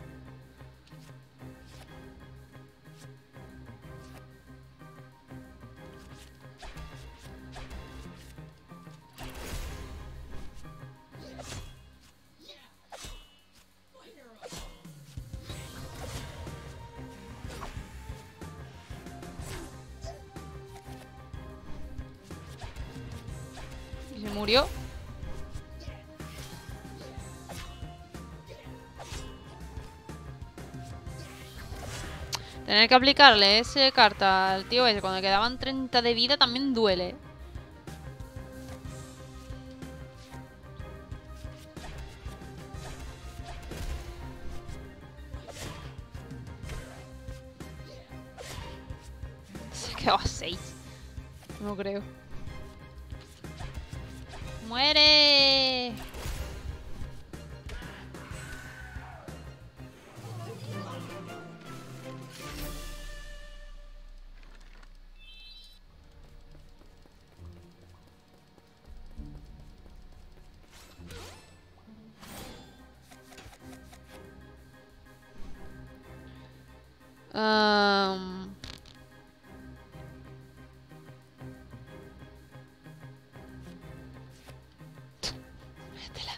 Y se murió. Tener que aplicarle ese carta al tío ese cuando le quedaban 30 de vida también duele. Se quedó a 6. No creo. ¡Muere! Métela.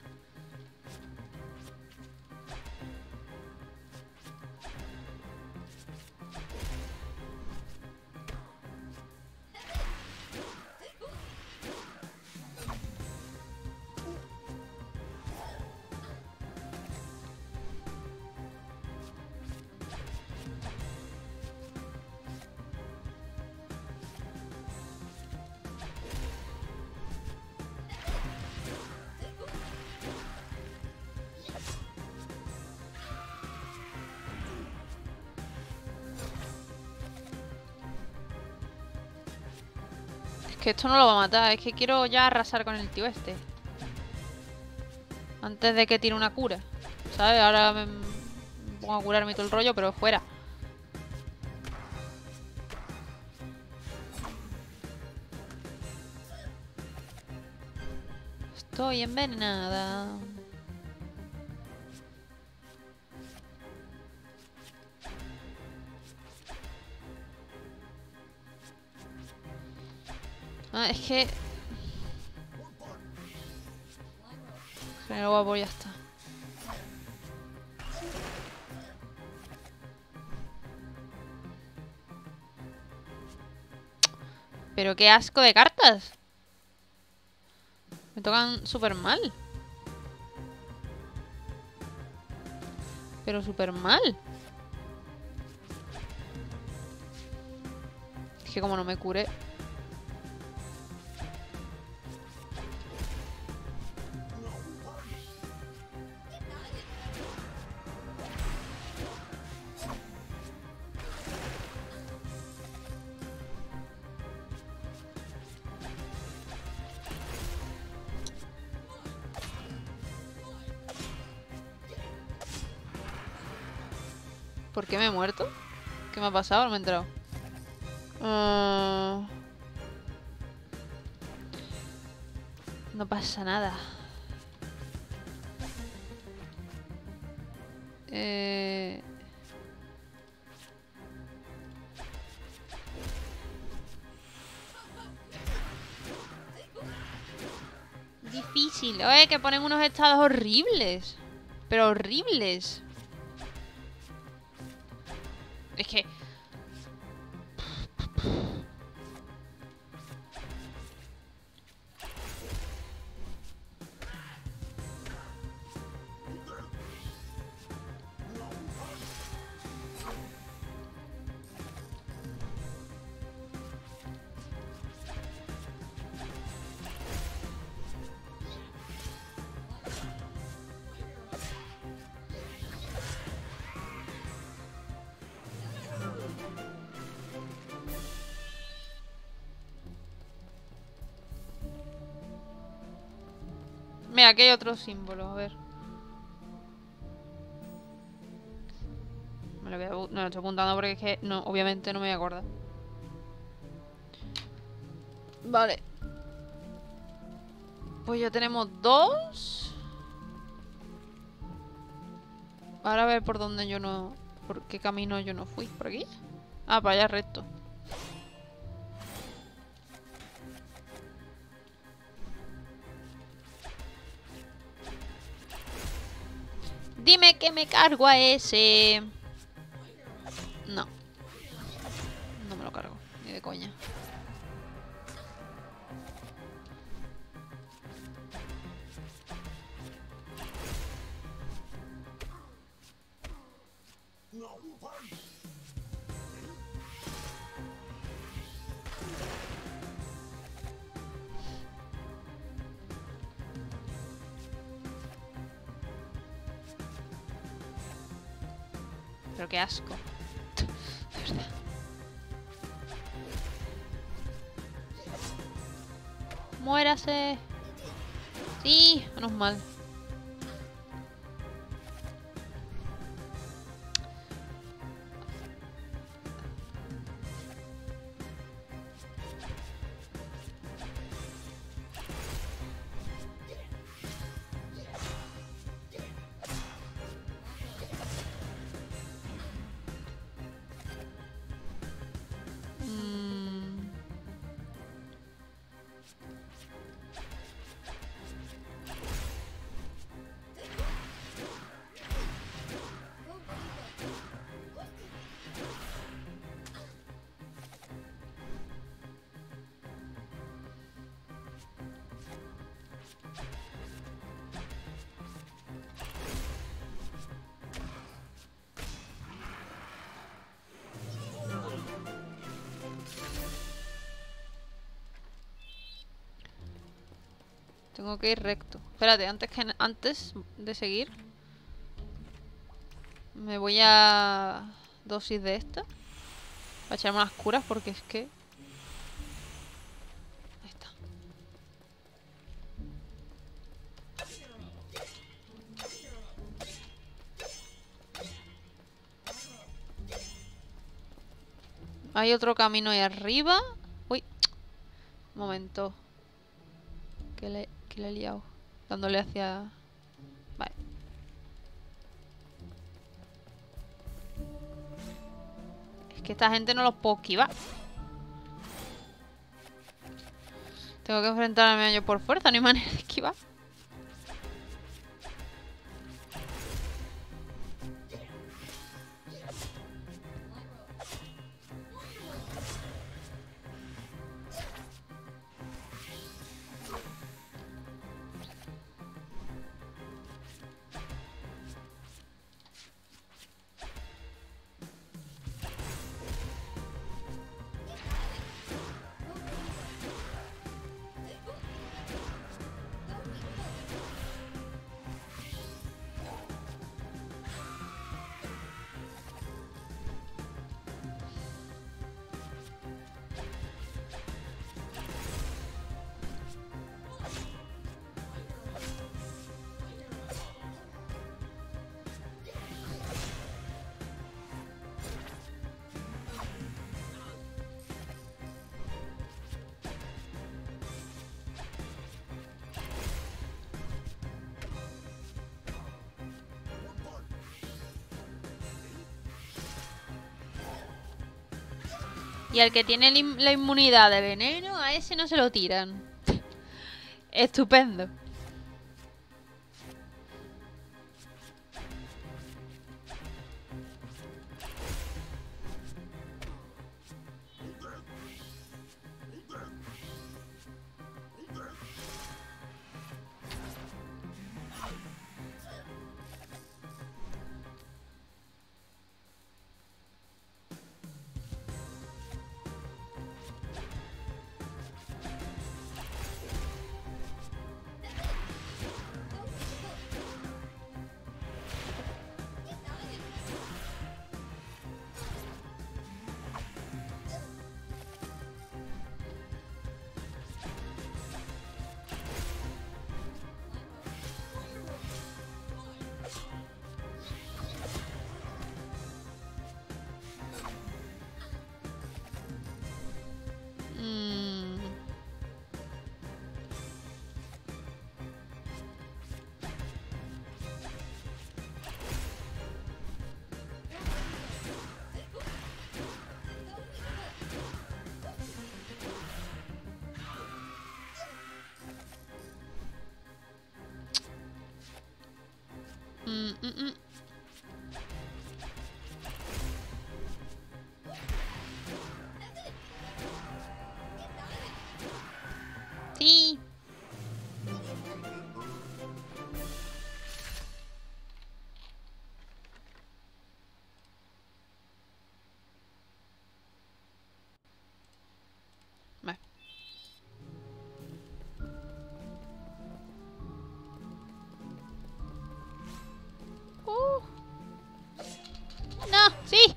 que esto no lo va a matar. Es que quiero ya arrasar con el tío este. Antes de que tire una cura. ¿Sabes? Ahora me pongo a curarme y todo el rollo, pero fuera. Estoy envenenada. Ah, es que... Pero guapo, ya está. Pero qué asco de cartas. Me tocan súper mal. Pero súper mal. Es que como no me cure... ¿Por qué me he muerto? ¿Qué me ha pasado? No me he enterado. No pasa nada. Difícil. Oye, que ponen unos estados horribles. Pero horribles. Es que... Mira, aquí hay otro símbolo, a ver. Me lo voy a... No lo estoy apuntando porque es que no, obviamente no me voy a acordar. Vale. Pues ya tenemos 2. Ahora a ver por dónde yo no... ¿Por qué camino yo no fui? ¿Por aquí? Ah, para allá recto. Dime que me cargo a ese. No. No me lo cargo. Ni de coña. Pero qué asco. De verdad. Muérase. Sí, menos mal. Tengo que ir recto. Espérate, antes de seguir, me voy a dosis de esta para echarme unas curas porque es que Hay otro camino ahí arriba. Uy. Un momento. Que le he liado. Dándole hacia... Vale. Es que esta gente no los puedo esquivar. Tengo que enfrentarme a ellos por fuerza, no hay manera de esquivar. Y al que tiene la inmunidad de veneno, a ese no se lo tiran. Estupendo. Sí. Vale. No, sí.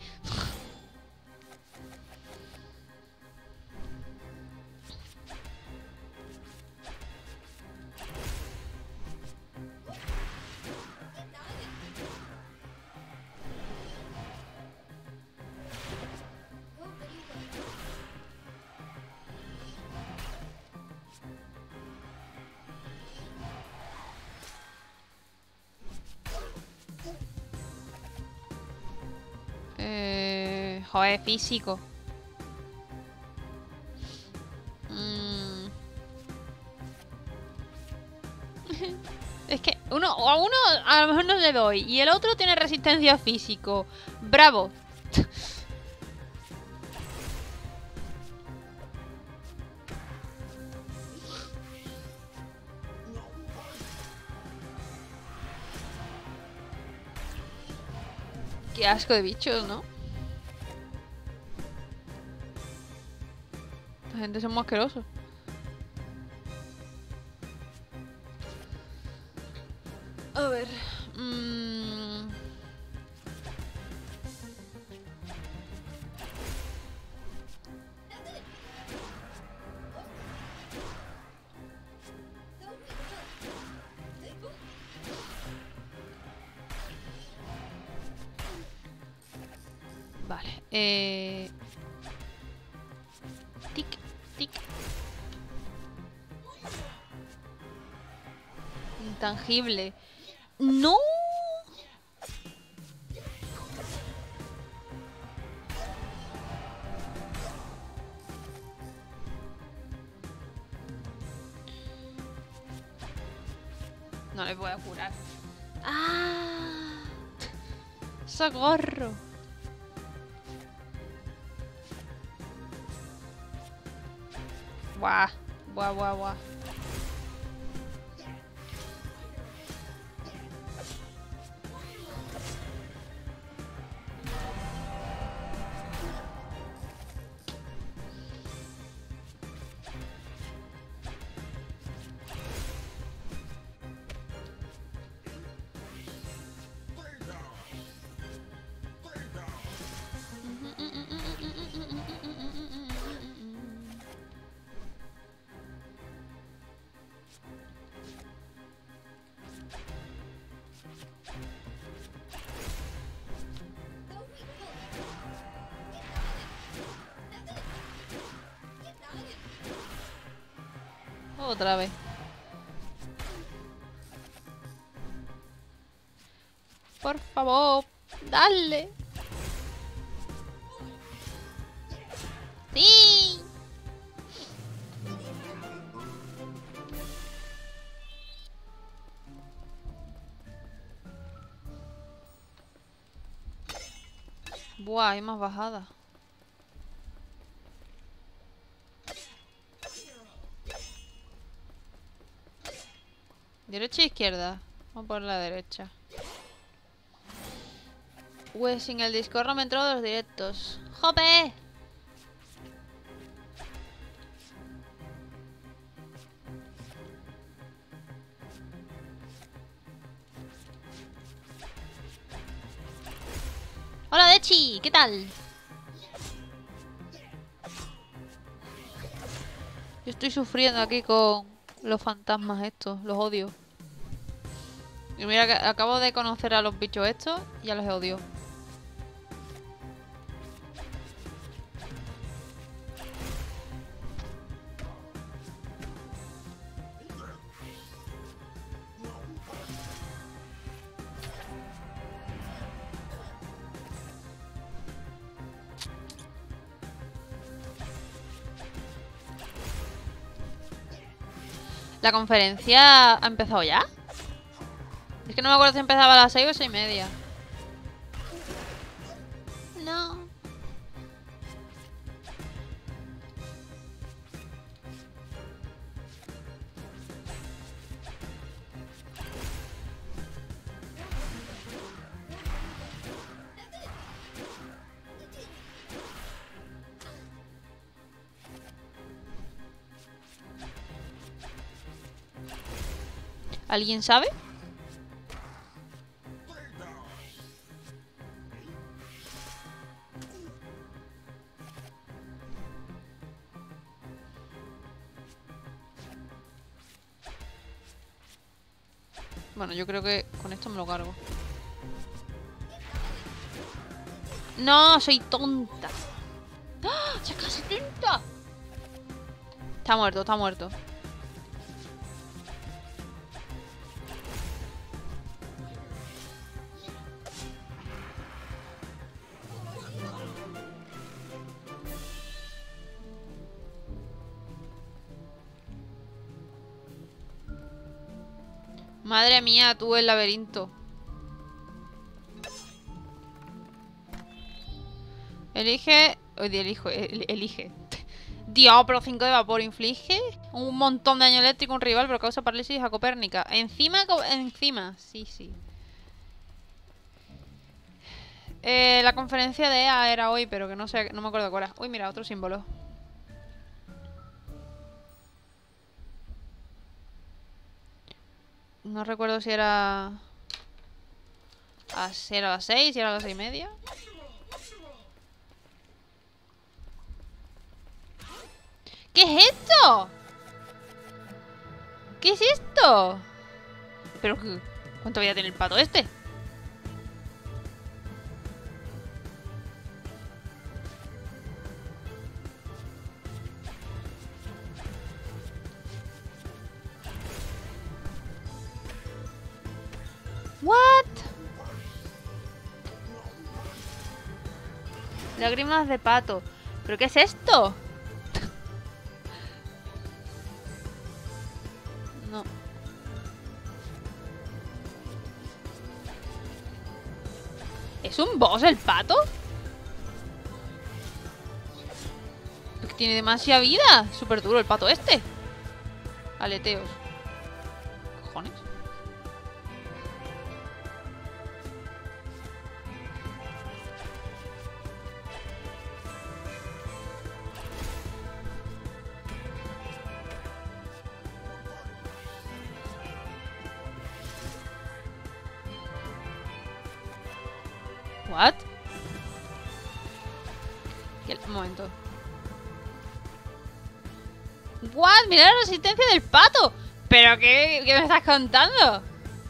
Joder, físico. Es que a uno a lo mejor no le doy y el otro tiene resistencia físico. Bravo. Qué asco de bichos, ¿no? La gente son muy asquerosos. A ver. Vale. tangible. ¡No! No le puedo curar. ¡Ah! ¡Socorro! Buah, buah, buah, buah. Otra vez. Por favor, dale. ¡Sí! Buah, hay más bajada. ¿Derecha e izquierda? Vamos por la derecha. Pues sin el Discord no me entró de los directos. ¡Jope! Hola, Dechi, ¿qué tal? Yo estoy sufriendo aquí con los fantasmas estos, los odio. Y mira que acabo de conocer a los bichos estos y ya los odio. ¿La conferencia ha empezado ya? Es que no me acuerdo si empezaba a las 6 o 6:30. No. ¿Alguien sabe? Bueno, yo creo que con esto me lo cargo. No, soy tonta. ¡Ah! ¡Se acaba 70! Está muerto, está muerto. Madre mía, tú el laberinto. Elige... Oye, elige. Dios, pero 5 de vapor inflige un montón de daño eléctrico a un rival, pero causa parálisis a Copérnica. Encima, encima. Sí, sí. La conferencia de EA era hoy, pero que no sé, no me acuerdo cuál era. Uy, mira, otro símbolo. No recuerdo si era... Si era a las 6, si era a las 6:30. ¿Qué es esto? ¿Qué es esto? Pero, ¿cuánto voy a tener el pato este? Lágrimas de pato. ¿Pero qué es esto? No. ¿Es un boss el pato? Es que tiene demasiada vida. Súper duro el pato este. Aleteos. Cojones. ¿What? Un momento. ¿What? Mira la resistencia del pato. ¿Pero qué me estás contando?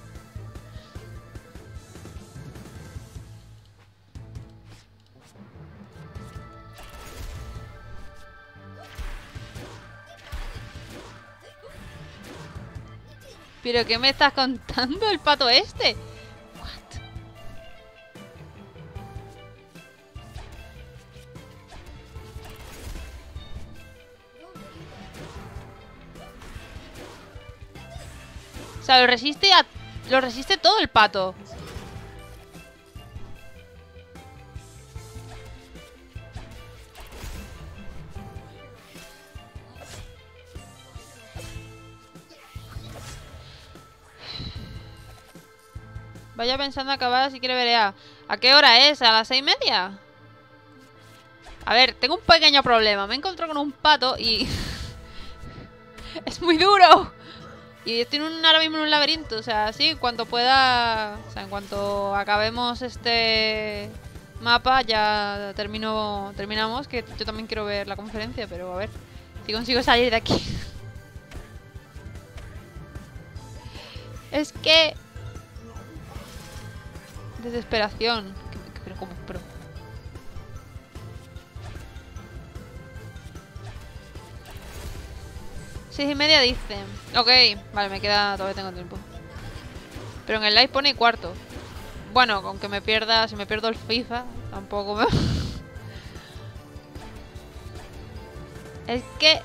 ¿Pero qué me estás contando el pato este? O sea, lo resiste todo el pato. Vaya pensando acabar si quiere ver ¿A qué hora es? ¿A las 6:30? A ver, tengo un pequeño problema. Me he encontrado con un pato y... es muy duro. Y estoy ahora mismo en un laberinto. O sea, sí, en cuanto pueda... O sea, en cuanto acabemos este mapa ya terminamos. Que yo también quiero ver la conferencia, pero a ver si consigo salir de aquí. Es que... desesperación. Pero ¿cómo? Pero... Seis y media dicen. Ok, vale, todavía tengo tiempo. Pero en el live pone cuarto. Bueno, aunque si me pierdo el FIFA, tampoco me... Es que...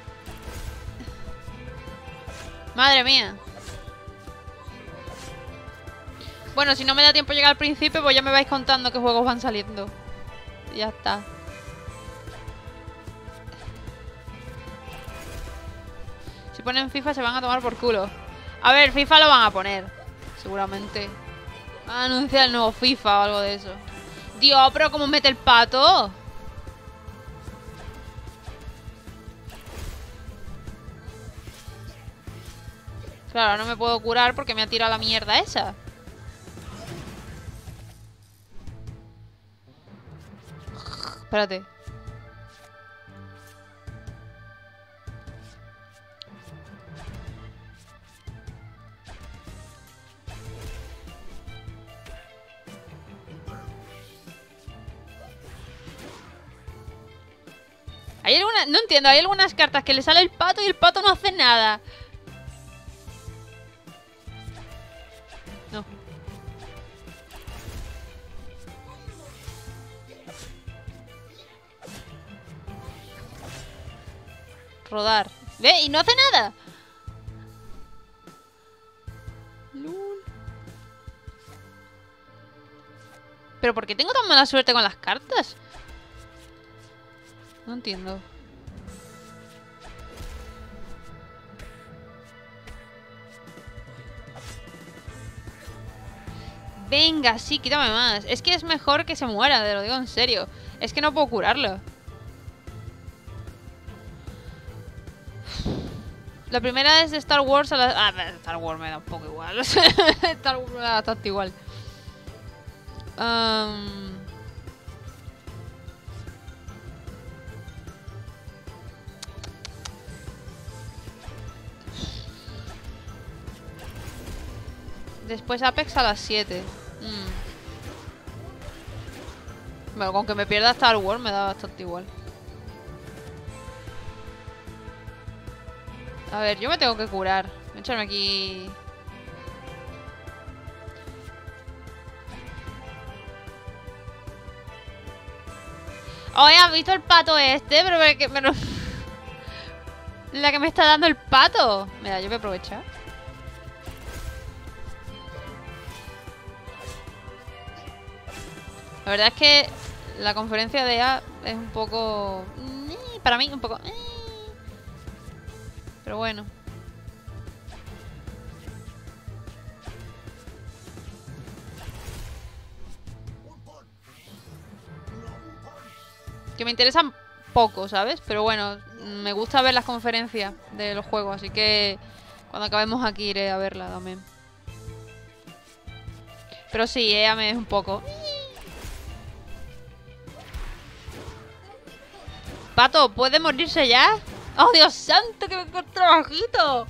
Madre mía. Bueno, si no me da tiempo llegar al principio, pues ya me vais contando qué juegos van saliendo. Y ya está. Si ponen FIFA se van a tomar por culo. A ver, FIFA lo van a poner. Seguramente. Van a anunciar el nuevo FIFA o algo de eso. Dios, pero ¿cómo mete el pato? Claro, no me puedo curar porque me ha tirado la mierda esa. Espérate. Hay algunas... No entiendo, hay algunas cartas que le sale el pato y el pato no hace nada. No. Rodar. ¿Ve? Y no hace nada. Lul. ¿Pero por qué tengo tan mala suerte con las cartas? No entiendo. Venga, sí, quítame más. Es que es mejor que se muera, te lo digo en serio. Es que no puedo curarlo. La primera es de Star Wars a la... Ah, Star Wars me da un poco igual. Star Wars me da bastante igual. Después Apex a las 7. Bueno, con que me pierda Star Wars me da bastante igual. A ver, yo me tengo que curar. Voy a echarme aquí... Oye, ¿has visto el pato este? Pero... La que me está dando el pato. Mira, yo voy a aprovechar. La verdad es que la conferencia de EA es un poco... Para mí un poco... Pero bueno. Que me interesan poco, ¿sabes? Pero bueno, me gusta ver las conferencias de los juegos, así que cuando acabemos aquí iré a verla también. Pero sí, ella me es un poco... Pato, ¿puede morirse ya? ¡Oh, Dios santo, que me encuentro bajito!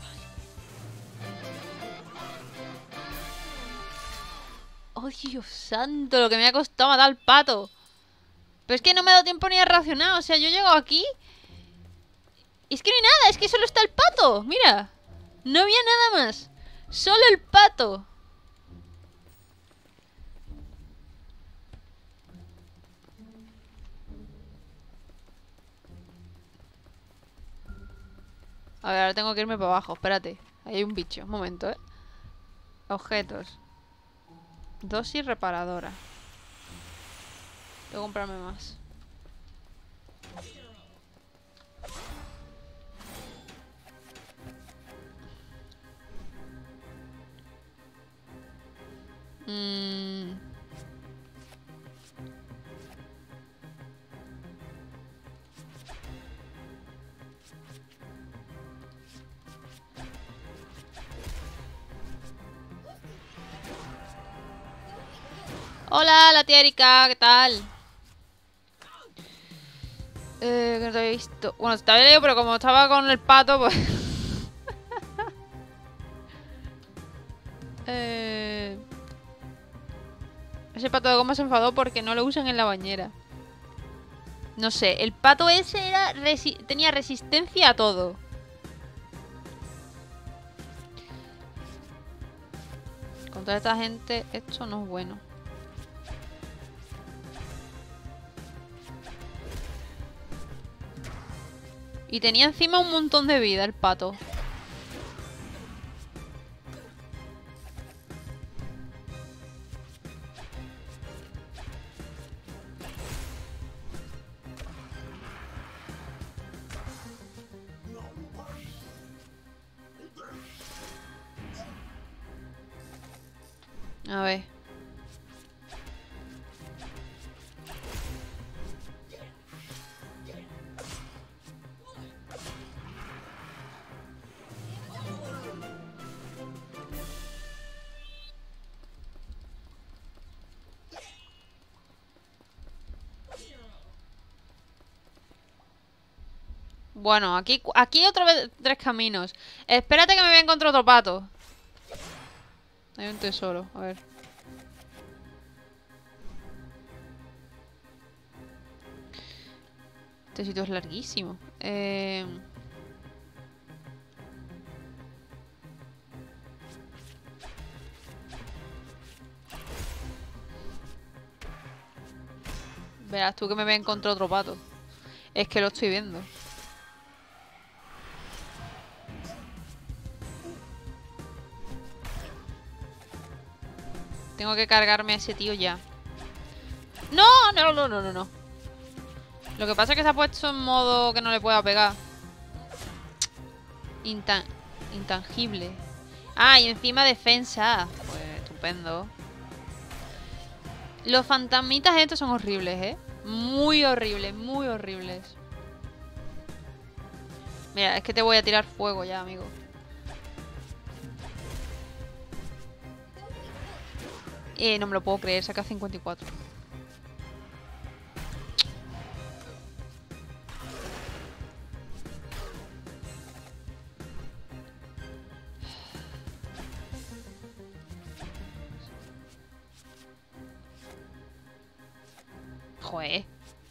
¡Oh, Dios santo, lo que me ha costado matar al pato! Pero es que no me ha dado tiempo ni a reaccionar. O sea, yo llego aquí y es que no hay nada, es que solo está el pato. Mira, no había nada más. Solo el pato. A ver, ahora tengo que irme para abajo, espérate. Ahí hay un bicho, un momento, Objetos. Dosis reparadora. Tengo que comprarme más. Hola, la tía Erika, ¿qué tal? Que no te había visto. Bueno, te había leído, pero como estaba con el pato, pues... Ese pato de goma se enfadó porque no lo usan en la bañera. No sé, el pato ese era tenía resistencia a todo. Con toda esta gente, esto no es bueno. Y tenía encima un montón de vida el pato. A ver. Bueno, aquí otra vez 3 caminos. Espérate que me voy a encontrar otro pato. Hay un tesoro, a ver. Este sitio es larguísimo. Verás tú que me voy a encontrar otro pato. Es que lo estoy viendo. Tengo que cargarme a ese tío ya. ¡No! No, no, no, no, no. Lo que pasa es que se ha puesto en modo que no le pueda pegar. Intangible. Ah, y encima defensa. Pues estupendo. Los fantasmitas estos son horribles, Muy horribles, muy horribles. Mira, es que te voy a tirar fuego ya, amigo. No me lo puedo creer, saca 54. Joder.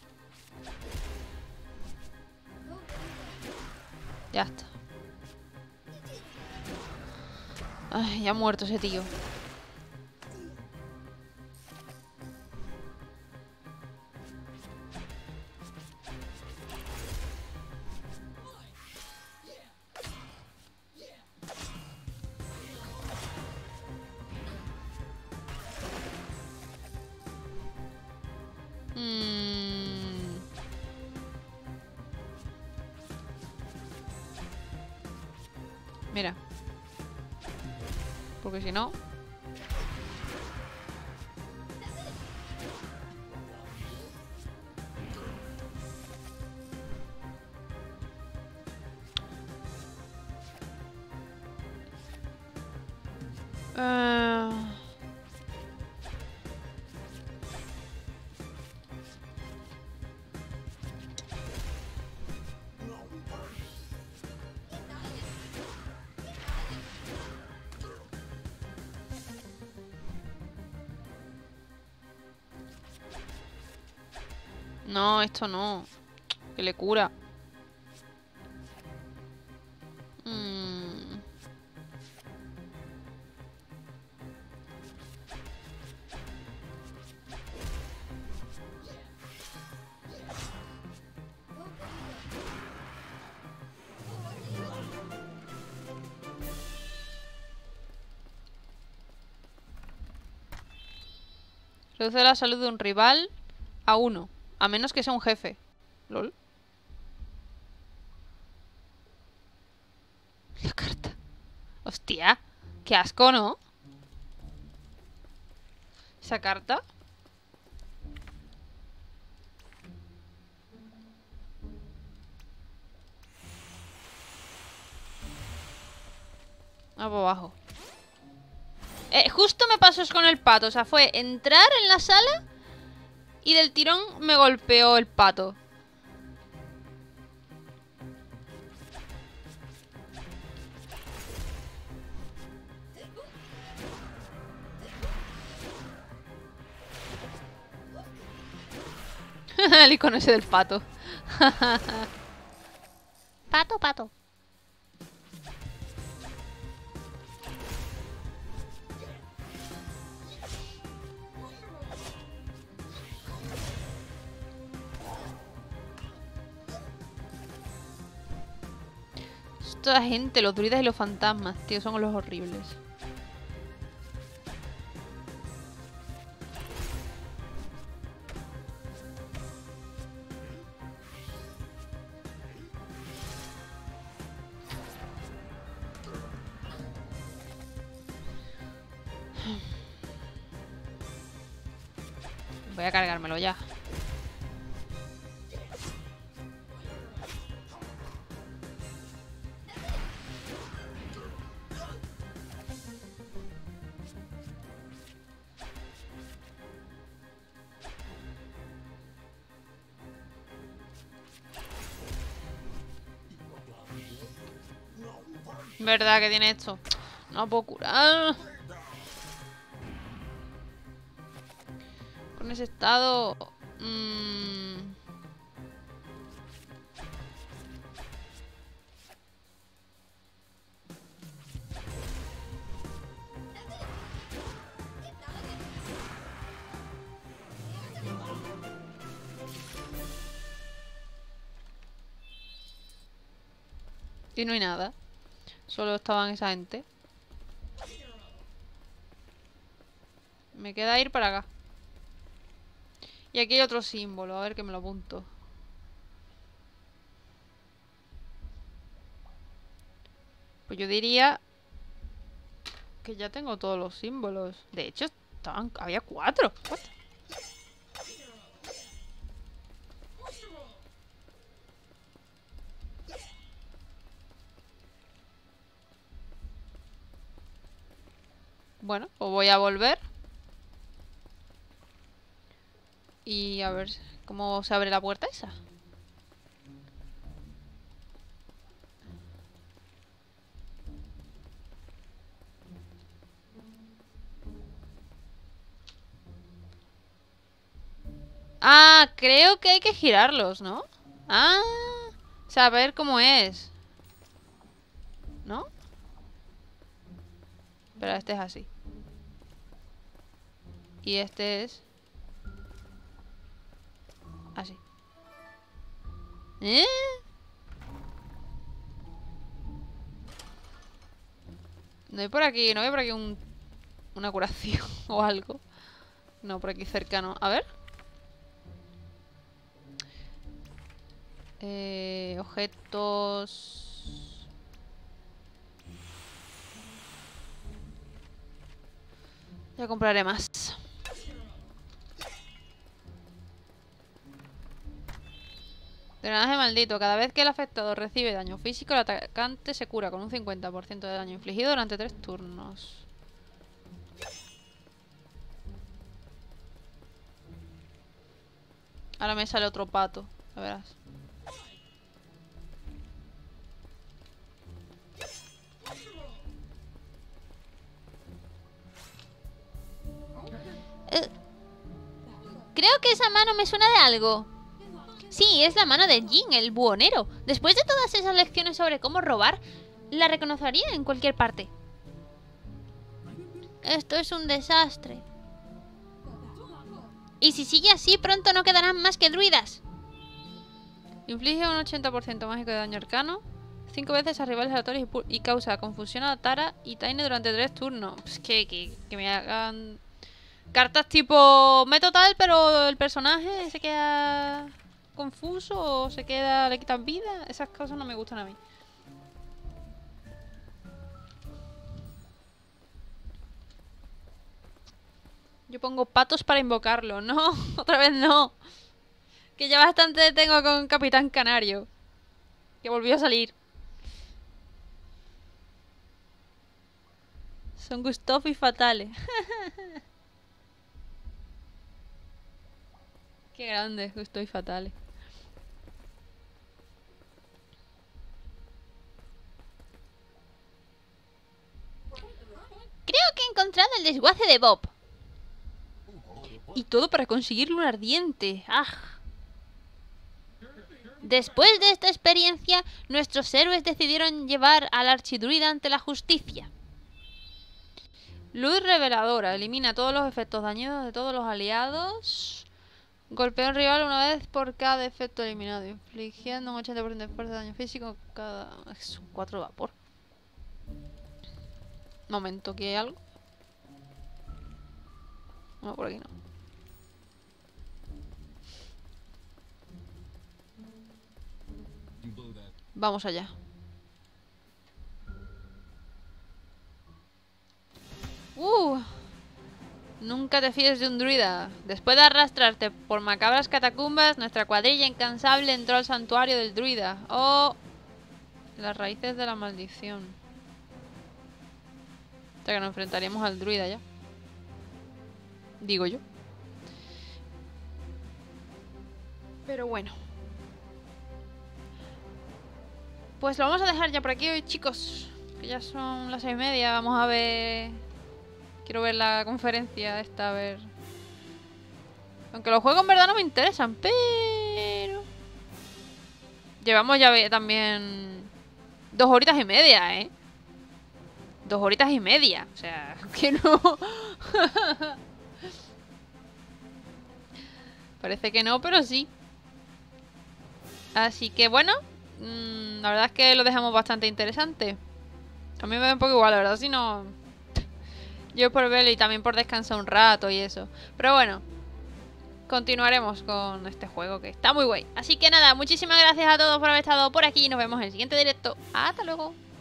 Ya está. Ay, ya ha muerto ese tío. Mira. Porque si no... No, esto no. Que le cura. Reduce la salud de un rival a 1. A menos que sea un jefe. ¿Lol? La carta. Hostia. Qué asco, ¿no? Esa carta. Ah, por abajo. Justo me pasó eso con el pato. O sea, fue entrar en la sala y del tirón me golpeó el pato. El icono ese del pato. Pato, pato. Esta gente, los druidas y los fantasmas, tío, son los horribles. Voy a cargármelo ya. ¿Verdad que tiene esto? No puedo curar. Con ese estado... Y no hay nada. Solo estaban esa gente. Me queda ir para acá. Y aquí hay otro símbolo. A ver que me lo apunto. Pues yo diría... que ya tengo todos los símbolos. De hecho, había 4. What? Bueno, pues voy a volver. Y a ver cómo se abre la puerta esa. Ah, creo que hay que girarlos, ¿no? Ah, saber cómo es. ¿No? Pero este es así. Y este es... así. ¿Eh? No hay por aquí, no hay por aquí una curación o algo. No, por aquí cercano. A ver. Objetos... Ya compraré más. Drenaje maldito. Cada vez que el afectado recibe daño físico, el atacante se cura con un 50% de daño infligido durante 3 turnos. Ahora me sale otro pato. Ya verás. Creo que esa mano me suena de algo. Sí, es la mano de Jin, el buhonero. Después de todas esas lecciones sobre cómo robar, la reconocería en cualquier parte. Esto es un desastre. Y si sigue así, pronto no quedarán más que druidas. Inflige un 80% mágico de daño arcano 5 veces a rivales aleatorios y causa confusión a Tara y Taine durante 3 turnos. Pues que me hagan cartas tipo meto tal, pero el personaje se queda confuso o se queda, le quitan vida. Esas cosas no me gustan a mí. Yo pongo patos para invocarlo. No, otra vez no. Que ya bastante tengo con Capitán Canario, que volvió a salir. Son Gustav y Fatale. Qué grande, Gustav y Fatale. Creo que he encontrado el desguace de Bob. Y todo para conseguir un ardiente. ¡Ah! Después de esta experiencia, nuestros héroes decidieron llevar al archidruida ante la justicia. Luz reveladora. Elimina todos los efectos dañinos de todos los aliados. Golpea a un rival una vez por cada efecto eliminado, infligiendo un 80% de fuerza de daño físico cada... Es un 4 de vapor. Momento, ¿que hay algo? No, por aquí no. Vamos allá. Nunca te fíes de un druida. Después de arrastrarte por macabras catacumbas, nuestra cuadrilla incansable entró al santuario del druida. ¡Oh! Las raíces de la maldición. O sea que nos enfrentaríamos al druida ya. Digo yo. Pero bueno. Pues lo vamos a dejar ya por aquí hoy, chicos. Que ya son las 6:30. Vamos a ver... Quiero ver la conferencia esta, a ver... Aunque los juegos en verdad no me interesan, pero... Llevamos ya también... 2 horitas y media, ¿eh? 2 horitas y media. O sea, que no... Parece que no, pero sí. Así que bueno... la verdad es que lo dejamos bastante interesante. A mí me da un poco igual, la verdad, si no... Yo por verlo y también por descansar un rato y eso. Pero bueno, continuaremos con este juego que está muy guay. Así que nada, muchísimas gracias a todos por haber estado por aquí. Nos vemos en el siguiente directo. Hasta luego.